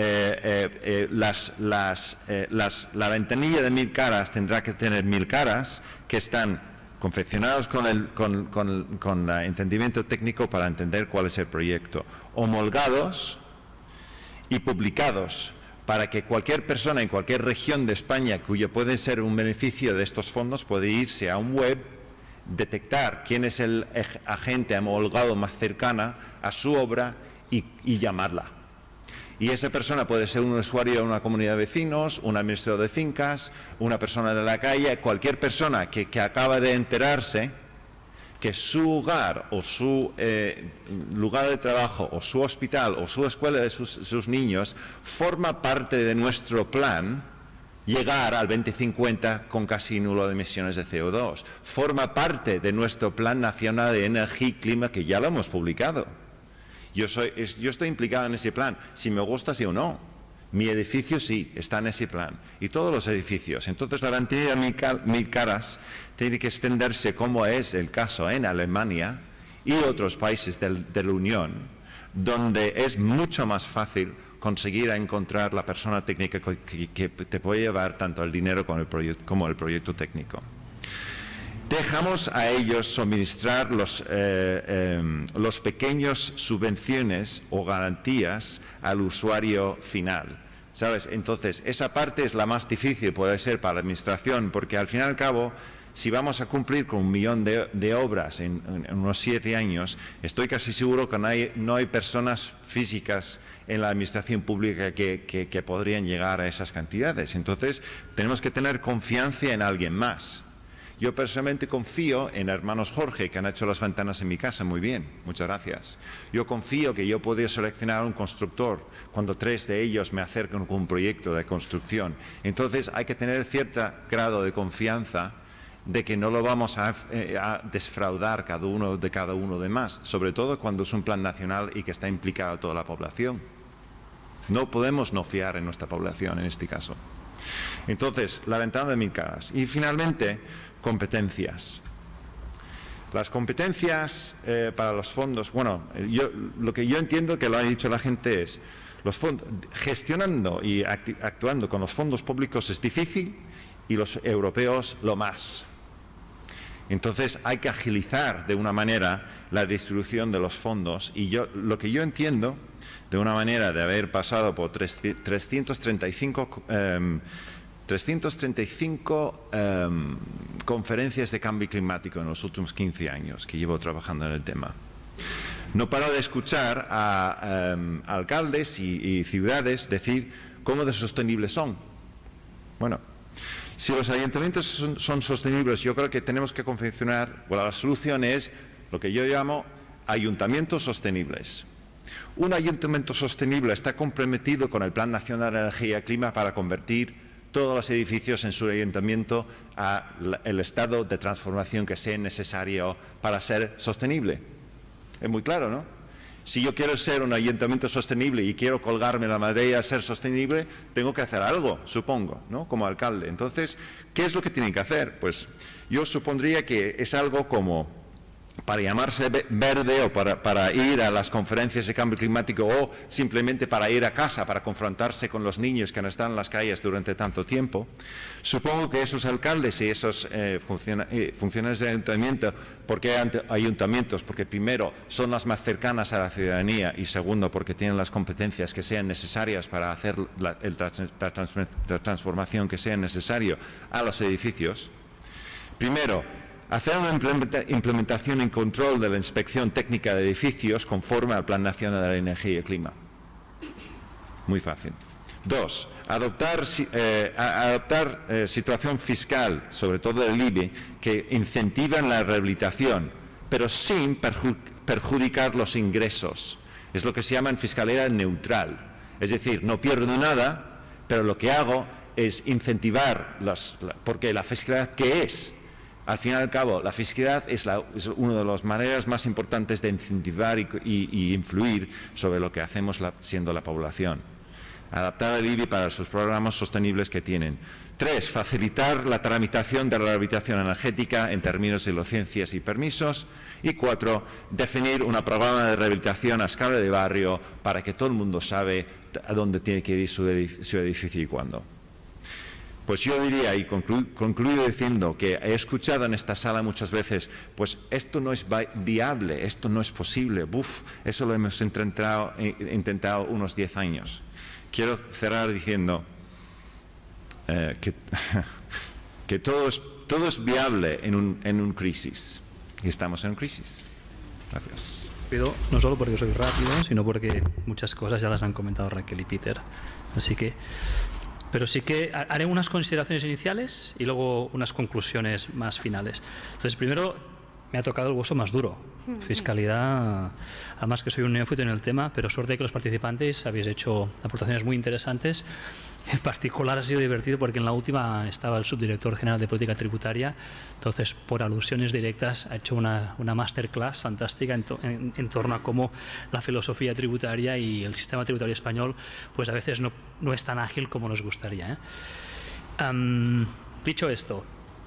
la ventanilla de 1000 caras tendrá que tener 1000 caras que están confeccionados con entendimiento técnico para entender cuál es el proyecto, homologados y publicados para que cualquier persona en cualquier región de España cuyo puede ser un beneficio de estos fondos puede irse a un web, detectar quién es el agente homologado más cercana a su obra y llamarla. Y esa persona puede ser un usuario de una comunidad de vecinos, un administrador de fincas, una persona de la calle, cualquier persona que acaba de enterarse que su hogar o su lugar de trabajo o su hospital o su escuela de sus niños forma parte de nuestro plan llegar al 2050 con casi nulo de emisiones de CO2. Forma parte de nuestro Plan Nacional de Energía y Clima que ya lo hemos publicado. Yo estoy implicado en ese plan, si me gusta sí o no. Mi edificio sí, está en ese plan. Y todos los edificios. Entonces la ventanilla de 1000 caras tiene que extenderse, como es el caso en Alemania y otros países de la Unión, donde es mucho más fácil conseguir encontrar la persona técnica que te puede llevar tanto el dinero como el proyecto técnico. Dejamos a ellos suministrar los pequeños subvenciones o garantías al usuario final, ¿sabes? Entonces, esa parte es la más difícil, puede ser para la administración, porque al fin y al cabo, si vamos a cumplir con 1 millón de obras en unos 7 años, estoy casi seguro que no hay personas físicas en la administración pública que podrían llegar a esas cantidades. Entonces, tenemos que tener confianza en alguien más. Yo personalmente confío en hermanos Jorge, que han hecho las ventanas en mi casa muy bien, muchas gracias. Yo confío que yo podría seleccionar un constructor cuando 3 de ellos me acercan con un proyecto de construcción. Entonces hay que tener cierto grado de confianza de que no lo vamos a defraudar cada uno de más, sobre todo cuando es un plan nacional y que está implicada toda la población. No podemos no fiar en nuestra población en este caso. Entonces, la ventana de 1000 caras. Y finalmente, competencias. Las competencias para los fondos, bueno, lo que yo entiendo que lo ha dicho la gente es, los fondos, gestionando y actuando con los fondos públicos es difícil y los europeos lo más. Entonces hay que agilizar de una manera la distribución de los fondos y lo que yo entiendo de una manera de haber pasado por 335 conferencias de cambio climático en los últimos 15 años que llevo trabajando en el tema. No paro de escuchar a alcaldes y ciudades decir cómo de sostenibles son. Bueno, si los ayuntamientos son sostenibles, yo creo que tenemos que confeccionar, bueno, la solución es lo que yo llamo ayuntamientos sostenibles. Un ayuntamiento sostenible está comprometido con el Plan Nacional de Energía y Clima para convertir todos los edificios en su ayuntamiento al estado de transformación que sea necesario para ser sostenible. Es muy claro, ¿no? Si yo quiero ser un ayuntamiento sostenible y quiero colgarme la medalla de ser sostenible, tengo que hacer algo, supongo, ¿no? Como alcalde. Entonces, ¿qué es lo que tienen que hacer? Pues yo supondría que es algo como para llamarse verde o para ir a las conferencias de cambio climático o simplemente para ir a casa, para confrontarse con los niños que han estado en las calles durante tanto tiempo. Supongo que esos alcaldes y esos funcionarios de ayuntamiento, ¿por qué ayuntamientos? Porque primero son las más cercanas a la ciudadanía y segundo porque tienen las competencias que sean necesarias para hacer la transformación que sea necesario a los edificios. Primero, hacer una implementación y control de la inspección técnica de edificios conforme al Plan Nacional de la Energía y el Clima. Muy fácil. 2. Adoptar situación fiscal, sobre todo del IBI, que incentivan la rehabilitación, pero sin perjudicar los ingresos. Es lo que se llama fiscalidad neutral. Es decir, no pierdo nada, pero lo que hago es incentivar, porque la fiscalidad, ¿qué es? Al fin y al cabo, la fiscalidad es una de las maneras más importantes de incentivar y influir sobre lo que hacemos siendo la población. Adaptar el IBI para sus programas sostenibles que tienen. 3. Facilitar la tramitación de la rehabilitación energética en términos de licencias y permisos. Y 4. Definir un programa de rehabilitación a escala de barrio para que todo el mundo sabe a dónde tiene que ir su edificio y cuándo. Pues yo diría, y concluyo diciendo que he escuchado en esta sala muchas veces, pues esto no es viable, esto no es posible, eso lo hemos intentado unos 10 años. Quiero cerrar diciendo que todo es viable en un crisis, y estamos en crisis. Gracias. No solo porque soy rápido, sino porque muchas cosas ya las han comentado Raquel y Peter, así que... Pero sí que haré unas consideraciones iniciales y luego unas conclusiones más finales. Entonces, primero, me ha tocado el hueso más duro. Fiscalidad, además que soy un neófito en el tema, pero suerte que los participantes habéis hecho aportaciones muy interesantes. En particular ha sido divertido porque en la última estaba el subdirector general de política tributaria, entonces por alusiones directas ha hecho una masterclass fantástica en torno a cómo la filosofía tributaria y el sistema tributario español pues a veces no es tan ágil como nos gustaría. Dicho esto,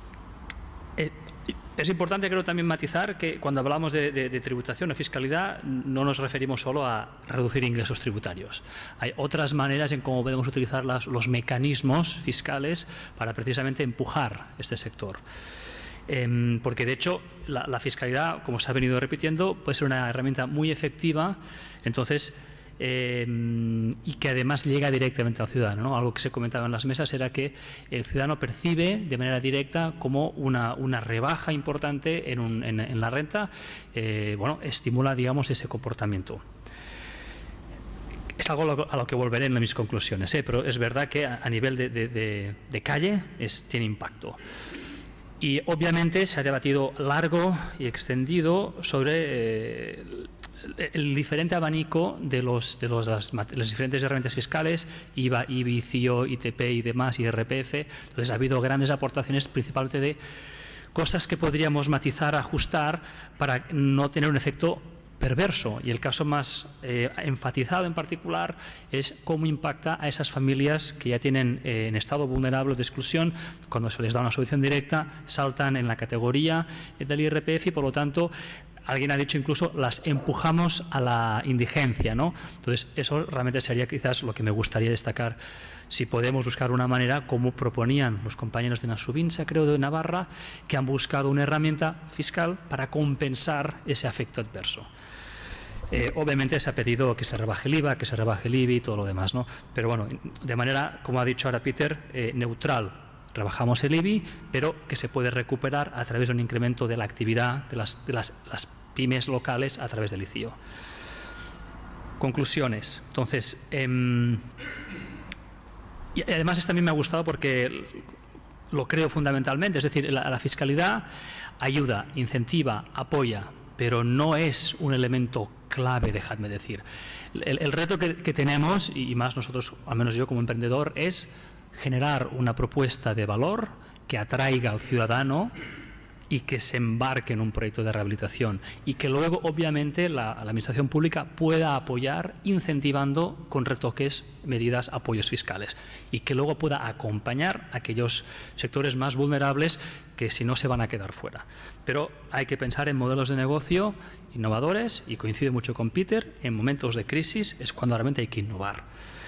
es importante, creo, también matizar que cuando hablamos de tributación o fiscalidad no nos referimos solo a reducir ingresos tributarios. Hay otras maneras en cómo podemos utilizar los mecanismos fiscales para precisamente empujar este sector. Porque, de hecho, la fiscalidad, como se ha venido repitiendo, puede ser una herramienta muy efectiva, entonces... y que además llega directamente al ciudadano, ¿no? Algo que se comentaba en las mesas era que el ciudadano percibe de manera directa como una rebaja importante en la renta, bueno, estimula, digamos, ese comportamiento. Es algo a lo que volveré en mis conclusiones, pero es verdad que a nivel de calle tiene impacto. Y obviamente se ha debatido largo y extendido sobre el diferente abanico de las diferentes herramientas fiscales, IVA, IBI, CIO, ITP y demás, IRPF. Entonces ha habido grandes aportaciones, principalmente de cosas que podríamos matizar, ajustar, para no tener un efecto perverso. Y el caso más enfatizado en particular es cómo impacta a esas familias que ya tienen en estado vulnerable de exclusión. Cuando se les da una solución directa, saltan en la categoría del IRPF y, por lo tanto, alguien ha dicho incluso las empujamos a la indigencia, ¿no? Entonces, eso realmente sería quizás lo que me gustaría destacar, si podemos buscar una manera, como proponían los compañeros de Nasubinsa, creo, de Navarra, que han buscado una herramienta fiscal para compensar ese efecto adverso. Obviamente se ha pedido que se rebaje el IVA, que se rebaje el IBI y todo lo demás, ¿no? Pero bueno, de manera, como ha dicho ahora Peter, neutral. Rebajamos el IBI, pero que se puede recuperar a través de un incremento de la actividad de las pymes locales a través del ICIO. Conclusiones. Entonces, y además también me ha gustado porque lo creo fundamentalmente, es decir, la fiscalidad ayuda, incentiva, apoya, pero no es un elemento clave, dejadme decir. El reto que tenemos, y más nosotros, al menos yo como emprendedor, es generar una propuesta de valor que atraiga al ciudadano y que se embarque en un proyecto de rehabilitación, y que luego, obviamente, la Administración Pública pueda apoyar incentivando con retoques, medidas, apoyos fiscales, y que luego pueda acompañar a aquellos sectores más vulnerables que si no se van a quedar fuera. Pero hay que pensar en modelos de negocio innovadores, y coincido mucho con Peter, en momentos de crisis es cuando realmente hay que innovar.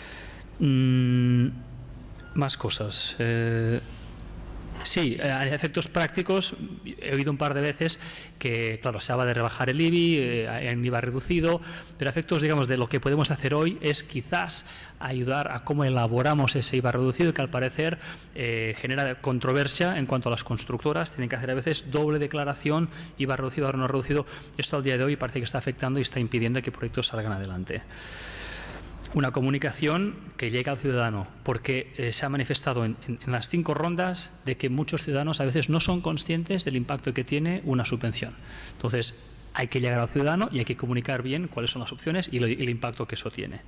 Más cosas. Sí, a efectos prácticos, he oído un par de veces que, claro, se habla de rebajar el IBI, en IVA reducido, pero a efectos, digamos, de lo que podemos hacer hoy es quizás ayudar a cómo elaboramos ese IVA reducido, que al parecer genera controversia en cuanto a las constructoras. Tienen que hacer a veces doble declaración, IVA reducido, ahora no reducido. Esto al día de hoy parece que está afectando y está impidiendo que proyectos salgan adelante. Una comunicación que llegue al ciudadano, porque se ha manifestado en las 5 rondas de que muchos ciudadanos a veces no son conscientes del impacto que tiene una subvención. Entonces, hay que llegar al ciudadano y hay que comunicar bien cuáles son las opciones y el impacto que eso tiene.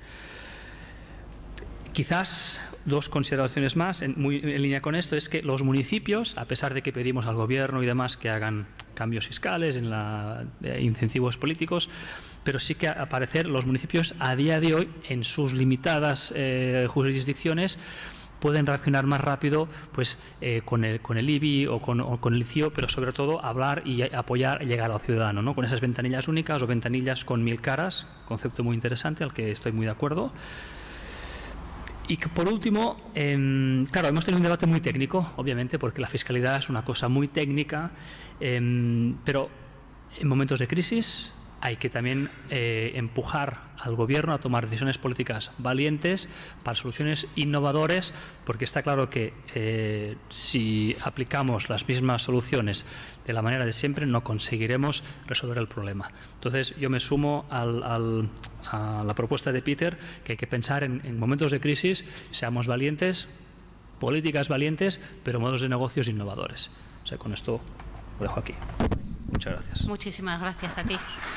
Quizás 2 consideraciones más, muy en línea con esto, es que los municipios, a pesar de que pedimos al Gobierno y demás que hagan cambios fiscales, incentivos políticos, pero sí que al parecer los municipios a día de hoy, en sus limitadas jurisdicciones, pueden reaccionar más rápido, pues, con el IBI o con el CIO, pero sobre todo hablar y apoyar, llegar al ciudadano, ¿no? Con esas ventanillas únicas o ventanillas con 1000 caras, concepto muy interesante al que estoy muy de acuerdo. Y que, por último, claro, hemos tenido un debate muy técnico, obviamente, porque la fiscalidad es una cosa muy técnica, pero en momentos de crisis hay que también empujar al Gobierno a tomar decisiones políticas valientes para soluciones innovadoras, porque está claro que si aplicamos las mismas soluciones de la manera de siempre, no conseguiremos resolver el problema. Entonces, yo me sumo a la propuesta de Peter, que hay que pensar en momentos de crisis, seamos valientes, políticas valientes, pero modelos de negocios innovadores. O sea, con esto lo dejo aquí. Muchas gracias. Muchísimas gracias a ti.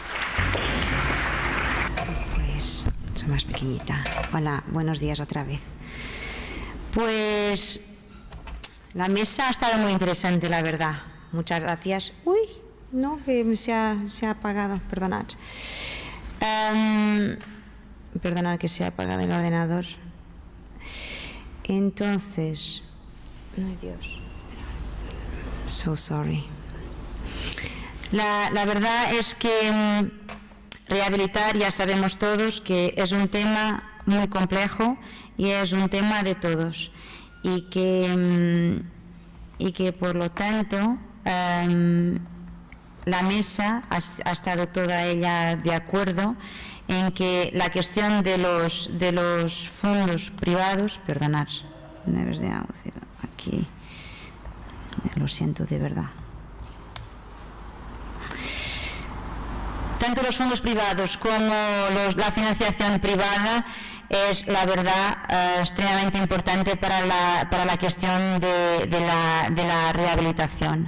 Pues soy más pequeñita. Hola, buenos días otra vez. Pues la mesa ha estado muy interesante, la verdad. Muchas gracias. Uy, no, que se ha apagado, perdonad. Perdonad que se ha apagado el ordenador. Entonces, ay Dios, so sorry. La verdad es que rehabilitar, ya sabemos todos que es un tema muy complejo y es un tema de todos, y que por lo tanto la mesa ha estado toda ella de acuerdo en que la cuestión de los fondos privados, perdonad, aquí, lo siento de verdad. Tanto los fondos privados como la financiación privada es, la verdad, extremadamente importante para la cuestión de la rehabilitación.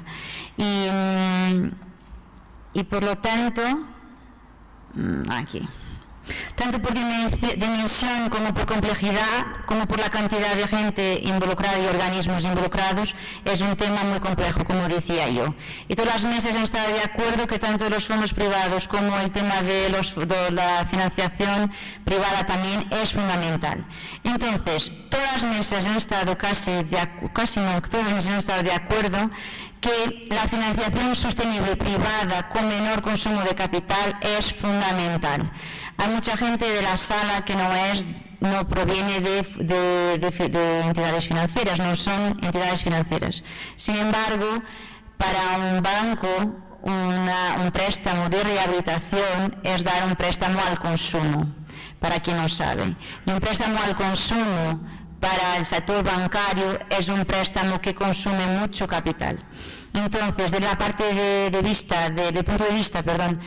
Y por lo tanto, aquí, tanto por dimensión como por complejidad, como por la cantidad de gente involucrada y organismos involucrados, es un tema muy complejo, como decía yo. Y todas las mesas han estado de acuerdo que tanto los fondos privados como el tema de la financiación privada también es fundamental. Entonces, todas las mesas han estado todas han estado de acuerdo que la financiación sostenible privada con menor consumo de capital es fundamental. Hay mucha gente de la sala que no proviene de entidades financieras, no son entidades financieras. Sin embargo, para un banco, un préstamo de rehabilitación es dar un préstamo al consumo, para quien no sabe. Y un préstamo al consumo para el sector bancario es un préstamo que consume mucho capital. Entonces, desde la parte del punto de vista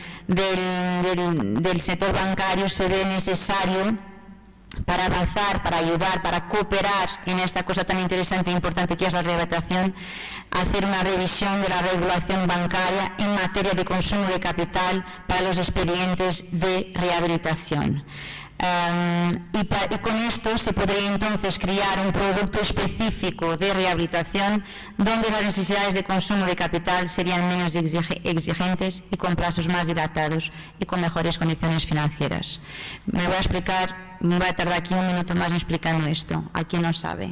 del sector bancario, se ve necesario, para avanzar, para ayudar, para cooperar en esta cosa tan interesante e importante que es la rehabilitación, hacer una revisión de la regulación bancaria en materia de consumo de capital para los expedientes de rehabilitación. Y con esto se podría entonces crear un producto específico de rehabilitación donde las necesidades de consumo de capital serían menos exigentes y con plazos más dilatados y con mejores condiciones financieras. Me voy a tardar aquí un minuto más explicando esto, a quien no sabe.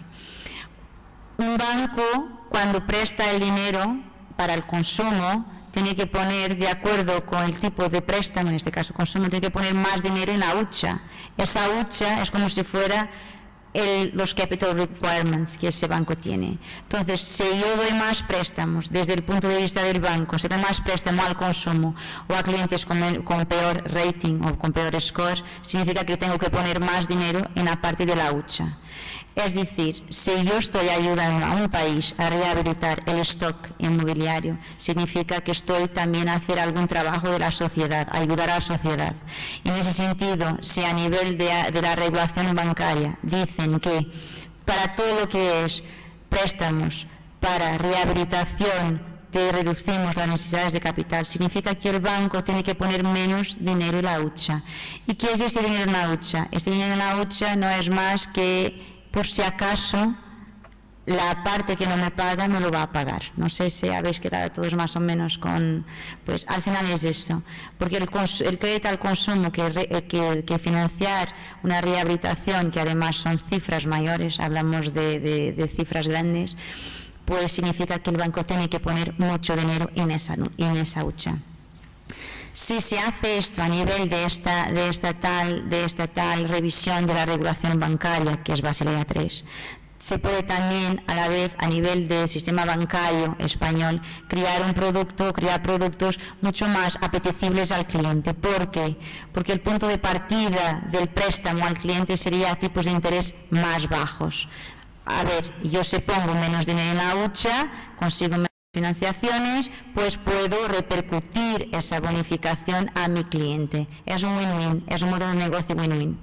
Un banco, cuando presta el dinero para el consumo, tiene que poner, de acuerdo con el tipo de préstamo, en este caso consumo, tiene que poner más dinero en la hucha. Esa hucha es como si fuera los capital requirements que ese banco tiene. Entonces, si yo doy más préstamos desde el punto de vista del banco, si doy más préstamo al consumo o a clientes con peor rating o con peor score, significa que tengo que poner más dinero en la parte de la hucha. Es decir, si yo estoy ayudando a un país a rehabilitar el stock inmobiliario, significa que estoy también a hacer algún trabajo de la sociedad, a ayudar a la sociedad. Y en ese sentido, si a nivel de la regulación bancaria dicen que para todo lo que es préstamos para rehabilitación te reducimos las necesidades de capital, significa que el banco tiene que poner menos dinero en la hucha. ¿Y qué es este dinero en la hucha? Este dinero en la hucha no es más que, por si acaso, la parte que no me paga me lo va a pagar. No sé si habéis quedado todos más o menos con... Pues al final es eso, porque el crédito al consumo que financiar una rehabilitación, que además son cifras mayores, hablamos de cifras grandes, pues significa que el banco tiene que poner mucho dinero en esa hucha. Si se hace esto a nivel de esta tal revisión de la regulación bancaria, que es Basilea III, se puede también a la vez a nivel del sistema bancario español crear productos mucho más apetecibles al cliente. ¿Por qué? Porque el punto de partida del préstamo al cliente sería tipos de interés más bajos. A ver, yo si pongo menos dinero en la hucha, consigo menos financiaciones, pues puedo repercutir esa bonificación a mi cliente. Es un win-win, es un modelo de negocio win-win.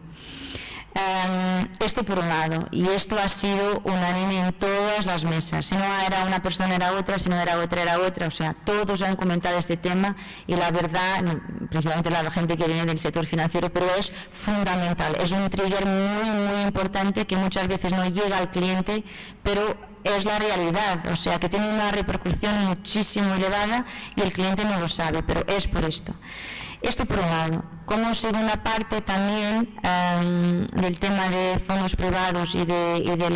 Esto por un lado, y esto ha sido unánime en todas las mesas. Si no era una persona era otra, si no era otra, o sea, todos han comentado este tema y la verdad, principalmente la gente que viene del sector financiero, pero es fundamental, es un trigger muy importante que muchas veces no llega al cliente, pero es la realidad, o sea, que tiene una repercusión muchísimo elevada y el cliente no lo sabe, pero es por esto. Esto por un lado. Como segunda parte también del tema de fondos privados y de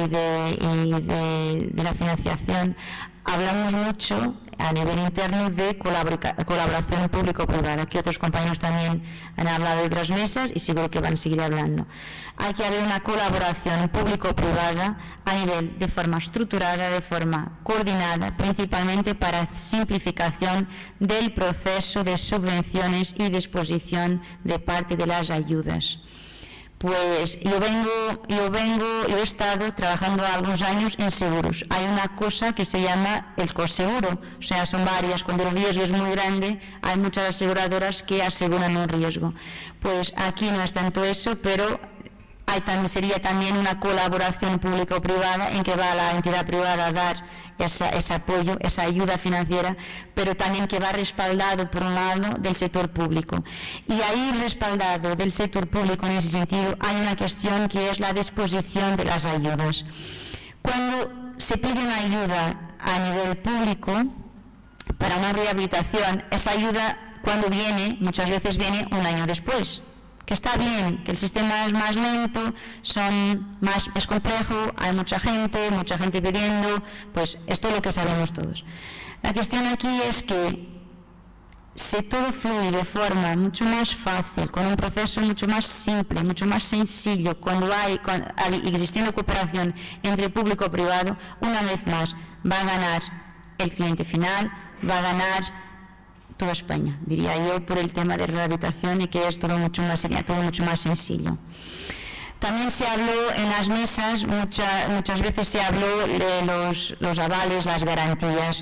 la financiación, hablamos mucho a nivel interno de colaboración público-privada, que otros compañeros también han hablado de otras mesas y seguro que van a seguir hablando. Hay que haber una colaboración público-privada a nivel de forma estructurada, de forma coordinada, principalmente para simplificación del proceso de subvenciones y disposición de parte de las ayudas. Pues yo he estado trabajando algunos años en seguros. Hay una cosa que se llama el coseguro, o sea, son varias. Cuando el riesgo es muy grande, hay muchas aseguradoras que aseguran un riesgo. Pues aquí no es tanto eso, pero sería también una colaboración público-privada en que va la entidad privada a dar ese apoyo, esa ayuda financiera, pero también que va respaldado por un lado del sector público. Y ahí respaldado del sector público en ese sentido hay una cuestión que es la disposición de las ayudas. Cuando se pide una ayuda a nivel público para una rehabilitación, esa ayuda cuando viene, muchas veces viene un año después. Que está bien, que el sistema es más lento, es complejo, hay mucha gente pidiendo, pues esto es lo que sabemos todos. La cuestión aquí es que si todo fluye de forma mucho más fácil, con un proceso mucho más simple, mucho más sencillo, cuando hay existiendo cooperación entre público y privado, una vez más va a ganar el cliente final, va a ganar toda España, diría yo, por el tema de rehabilitación y que es sería todo mucho más sencillo. También se habló en las mesas, muchas veces se habló de los avales, las garantías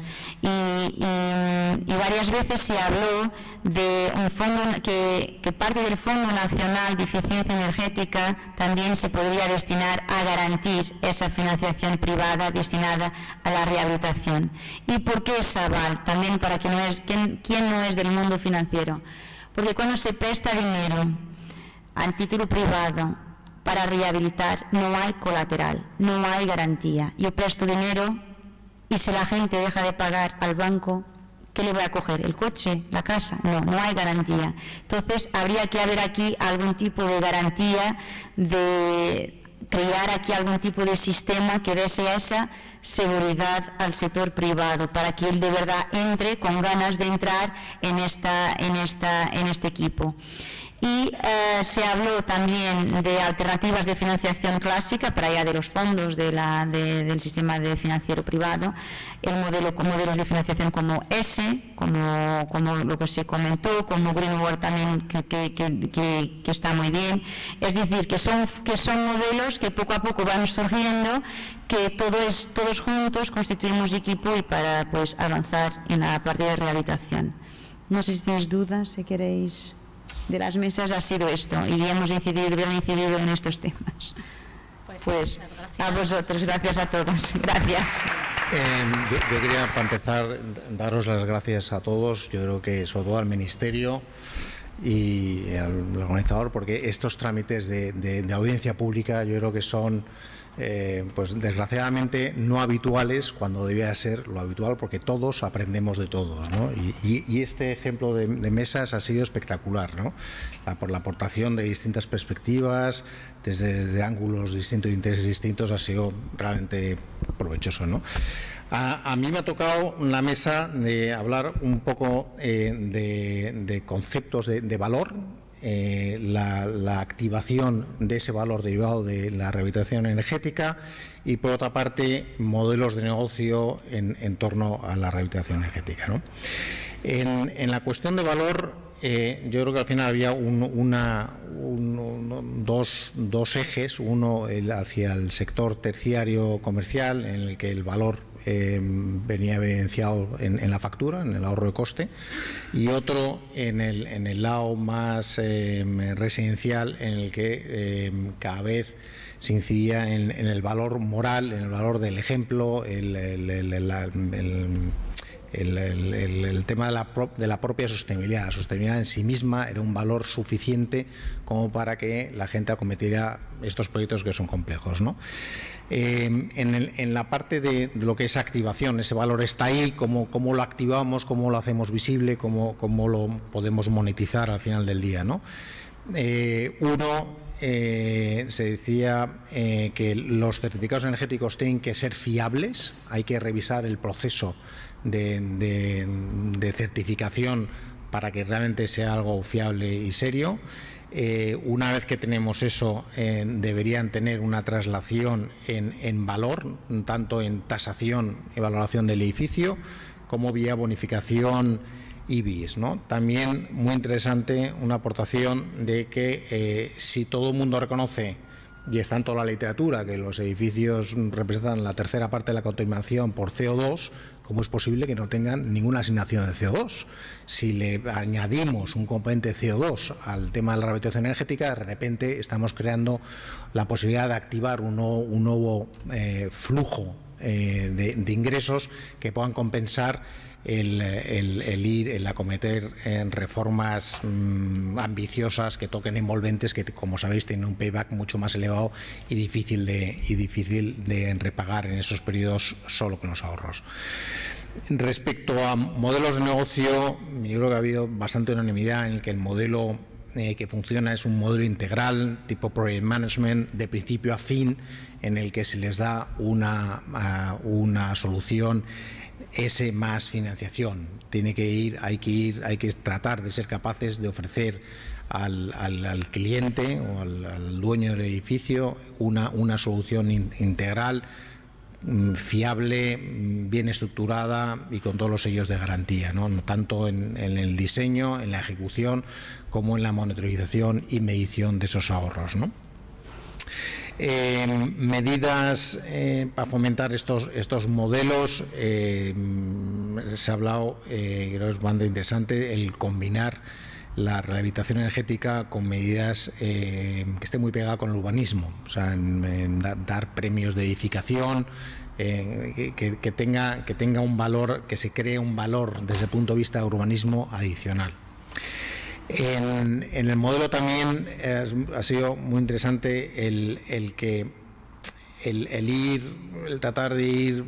y varias veces se habló de un fondo que parte del Fondo Nacional de Eficiencia Energética también se podría destinar a garantir esa financiación privada destinada a la rehabilitación. ¿Y por qué ese aval? También para quien no es del mundo financiero. Porque cuando se presta dinero a título privado para rehabilitar, no hay colateral, no hay garantía. Yo presto dinero y si la gente deja de pagar al banco, ¿qué le voy a coger? ¿El coche? ¿La casa? No hay garantía. Entonces, habría que haber aquí algún tipo de garantía, de crear aquí algún tipo de sistema que dé esa seguridad al sector privado para que él de verdad entre con ganas de entrar en este equipo. Y se habló también de alternativas de financiación clásica para allá de los fondos del sistema de financiero privado, modelos de financiación como como lo que se comentó, como Greenwald también, que está muy bien. Es decir, que son modelos que poco a poco van surgiendo, que todos juntos constituimos equipo y para pues avanzar en la parte de rehabilitación. No sé si tenéis dudas, si queréis. De las mesas ha sido esto y hemos incidido en estos temas. Pues a vosotros, gracias a todos. Gracias. Yo quería, para empezar, daros las gracias a todos, yo creo que sobre todo al Ministerio y al organizador, porque estos trámites de audiencia pública yo creo que son pues desgraciadamente no habituales cuando debía ser lo habitual, porque todos aprendemos de todos, ¿no? Y este ejemplo de mesas ha sido espectacular, ¿no? Por la aportación de distintas perspectivas, desde ángulos distintos, intereses distintos, ha sido realmente provechoso, ¿no? A mí me ha tocado la mesa de hablar un poco de conceptos de valor, la activación de ese valor derivado de la rehabilitación energética y, por otra parte, modelos de negocio en torno a la rehabilitación energética, ¿no? En la cuestión de valor, yo creo que al final había dos ejes, uno hacia el sector terciario comercial, en el que el valor venía evidenciado en la factura, en el ahorro de coste, y otro en el lado más residencial, en el que cada vez se incidía en el valor moral, en el valor del ejemplo, el tema de la propia sostenibilidad. La sostenibilidad en sí misma era un valor suficiente como para que la gente acometiera estos proyectos que son complejos, ¿no? En la parte de lo que es activación, ese valor está ahí, cómo lo activamos, cómo lo hacemos visible, cómo lo podemos monetizar al final del día, ¿no? Se decía que los certificados energéticos tienen que ser fiables, hay que revisar el proceso de certificación para que realmente sea algo fiable y serio. Una vez que tenemos eso, deberían tener una traslación en valor, tanto en tasación y valoración del edificio, como vía bonificación IBIS, ¿no? También muy interesante una aportación de que si todo el mundo reconoce y está en toda la literatura, que los edificios representan la tercera parte de la contaminación por CO2, ¿cómo es posible que no tengan ninguna asignación de CO2? Si le añadimos un componente de CO2 al tema de la rehabilitación energética, de repente estamos creando la posibilidad de activar un nuevo flujo de ingresos que puedan compensar el acometer reformas ambiciosas que toquen envolventes, que, como sabéis, tienen un payback mucho más elevado y difícil de repagar en esos periodos solo con los ahorros. Respecto a modelos de negocio, yo creo que ha habido bastante unanimidad en el que el modelo que funciona es un modelo integral, tipo project management, de principio a fin, en el que se les da una solución más financiación. Hay que tratar de ser capaces de ofrecer al cliente o al dueño del edificio una solución integral, fiable, bien estructurada y con todos los sellos de garantía, ¿no? Tanto en el diseño, en la ejecución, como en la monitorización y medición de esos ahorros, ¿no? Medidas para fomentar estos modelos, se ha hablado, creo que es bastante interesante, el combinar la rehabilitación energética con medidas que estén muy pegadas con el urbanismo, o sea, dar premios de edificación, que tenga un valor, que se cree un valor desde el punto de vista de urbanismo adicional. En el modelo también ha sido muy interesante el tratar de ir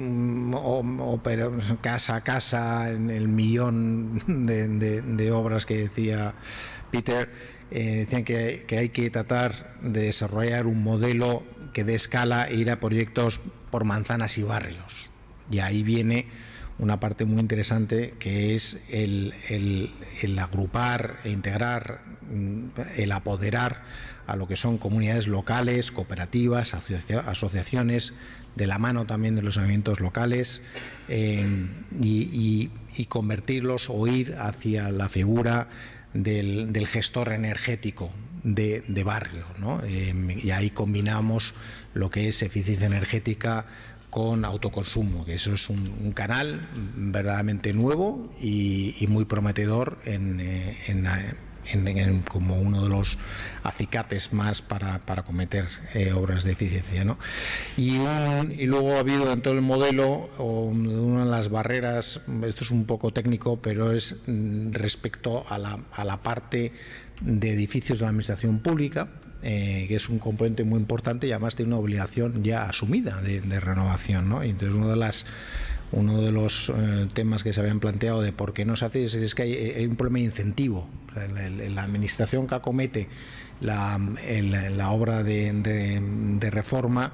casa a casa en el millón de obras que decía Peter. Decían que hay que tratar de desarrollar un modelo que dé escala e ir a proyectos por manzanas y barrios, y ahí viene una parte muy interesante, que es el agrupar e integrar, el apoderar a lo que son comunidades locales, cooperativas, asociaciones, de la mano también de los ayuntamientos locales, y convertirlos o ir hacia la figura del gestor energético de barrio, ¿no? Y ahí combinamos lo que es eficiencia energética con autoconsumo, que eso es un canal verdaderamente nuevo y muy prometedor como uno de los acicates más para cometer obras de eficiencia, ¿no? Y luego ha habido dentro del modelo una de las barreras, esto es un poco técnico, pero es respecto a la parte de edificios de la administración pública, que es un componente muy importante y además tiene una obligación ya asumida de renovación, ¿no? Y entonces uno de los temas que se habían planteado de por qué no se hace es que hay un problema de incentivo. O sea, la administración que acomete la obra de reforma,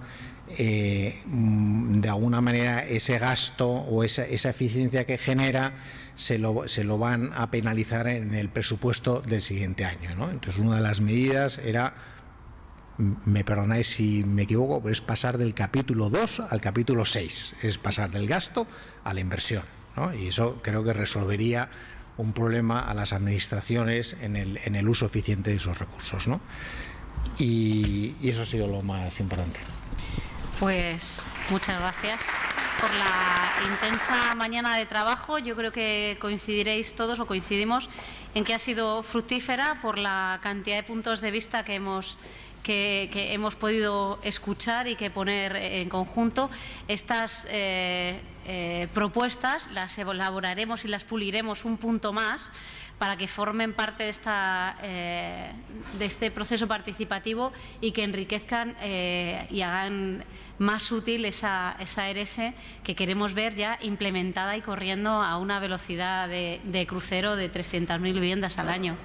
de alguna manera ese gasto o esa eficiencia que genera se lo van a penalizar en el presupuesto del siguiente año, ¿no? Entonces, una de las medidas era, me perdonáis si me equivoco, pero es pasar del capítulo 2 al capítulo 6, es pasar del gasto a la inversión, ¿no? Y eso creo que resolvería un problema a las administraciones en el uso eficiente de esos recursos, ¿no? Y eso ha sido lo más importante. Pues muchas gracias por la intensa mañana de trabajo. Yo creo que coincidiréis todos, o coincidimos, en que ha sido fructífera por la cantidad de puntos de vista que hemos podido escuchar y que poner en conjunto. Estas propuestas las elaboraremos y las puliremos un punto más para que formen parte de este proceso participativo y que enriquezcan y hagan más útil esa ERES que queremos ver ya implementada y corriendo a una velocidad de crucero de 300.000 viviendas al año.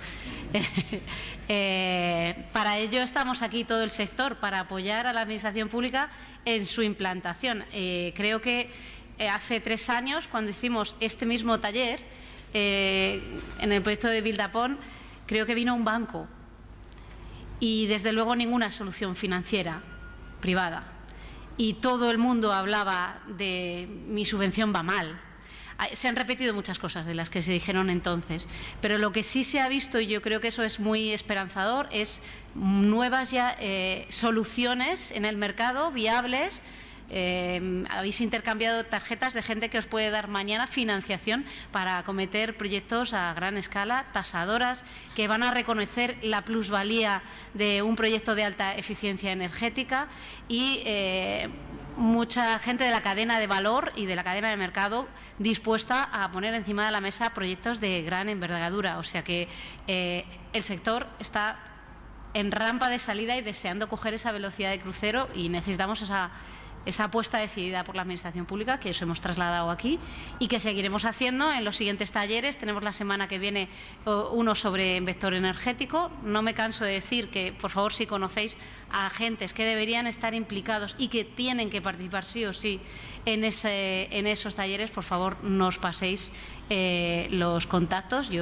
Para ello estamos aquí todo el sector, para apoyar a la Administración Pública en su implantación. Creo que hace 3 años, cuando hicimos este mismo taller, en el proyecto de Buildupon, creo que vino un banco y desde luego ninguna solución financiera privada, y todo el mundo hablaba de mi subvención va mal. se han repetido muchas cosas de las que se dijeron entonces, pero lo que sí se ha visto, y yo creo que eso es muy esperanzador, es nuevas ya soluciones en el mercado viables. Habéis intercambiado tarjetas de gente que os puede dar mañana financiación para acometer proyectos a gran escala, tasadoras, que van a reconocer la plusvalía de un proyecto de alta eficiencia energética y mucha gente de la cadena de valor y de la cadena de mercado dispuesta a poner encima de la mesa proyectos de gran envergadura. O sea que el sector está en rampa de salida y deseando coger esa velocidad de crucero, y necesitamos esa apuesta decidida por la Administración Pública, que os hemos trasladado aquí y que seguiremos haciendo en los siguientes talleres. Tenemos la semana que viene uno sobre vector energético. No me canso de decir que, por favor, si conocéis a agentes que deberían estar implicados y que tienen que participar sí o sí en esos talleres, por favor, nos paséis los contactos.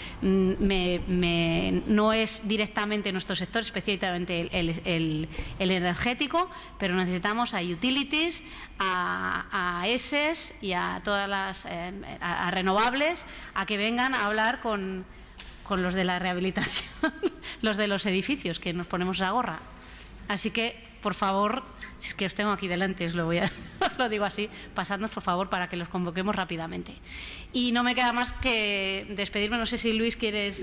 No es directamente nuestro sector, específicamente el energético, pero necesitamos a utilities, a ESES y a todas las a renovables, a que vengan a hablar con los de la rehabilitación, los de los edificios, que nos ponemos esa gorra. Así que, por favor, si es que os tengo aquí delante, os lo digo así, pasadnos por favor para que los convoquemos rápidamente. Y no me queda más que despedirme. No sé si Luis quieres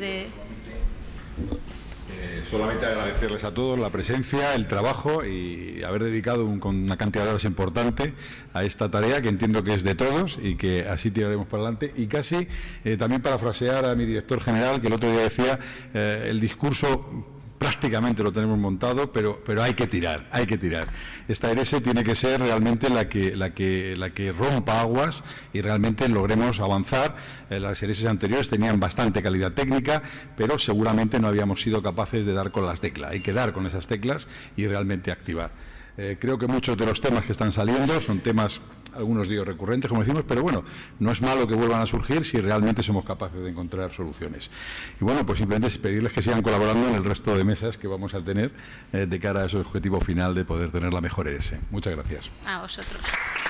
solamente agradecerles a todos la presencia, el trabajo y haber dedicado una cantidad de horas importante a esta tarea, que entiendo que es de todos y que así tiraremos para adelante. Y casi también parafrasear a mi director general, que el otro día decía, el discurso prácticamente lo tenemos montado, pero hay que tirar, hay que tirar. Esta ERES tiene que ser realmente la que rompa aguas y realmente logremos avanzar. Las ERES anteriores tenían bastante calidad técnica, pero seguramente no habíamos sido capaces de dar con las teclas. Hay que dar con esas teclas y realmente activar. Creo que muchos de los temas que están saliendo son temas, algunos de ellos recurrentes, como decimos, pero bueno, no es malo que vuelvan a surgir si realmente somos capaces de encontrar soluciones. Y bueno, pues simplemente pedirles que sigan colaborando en el resto de mesas que vamos a tener de cara a ese objetivo final de poder tener la mejor ERES. Muchas gracias. A vosotros.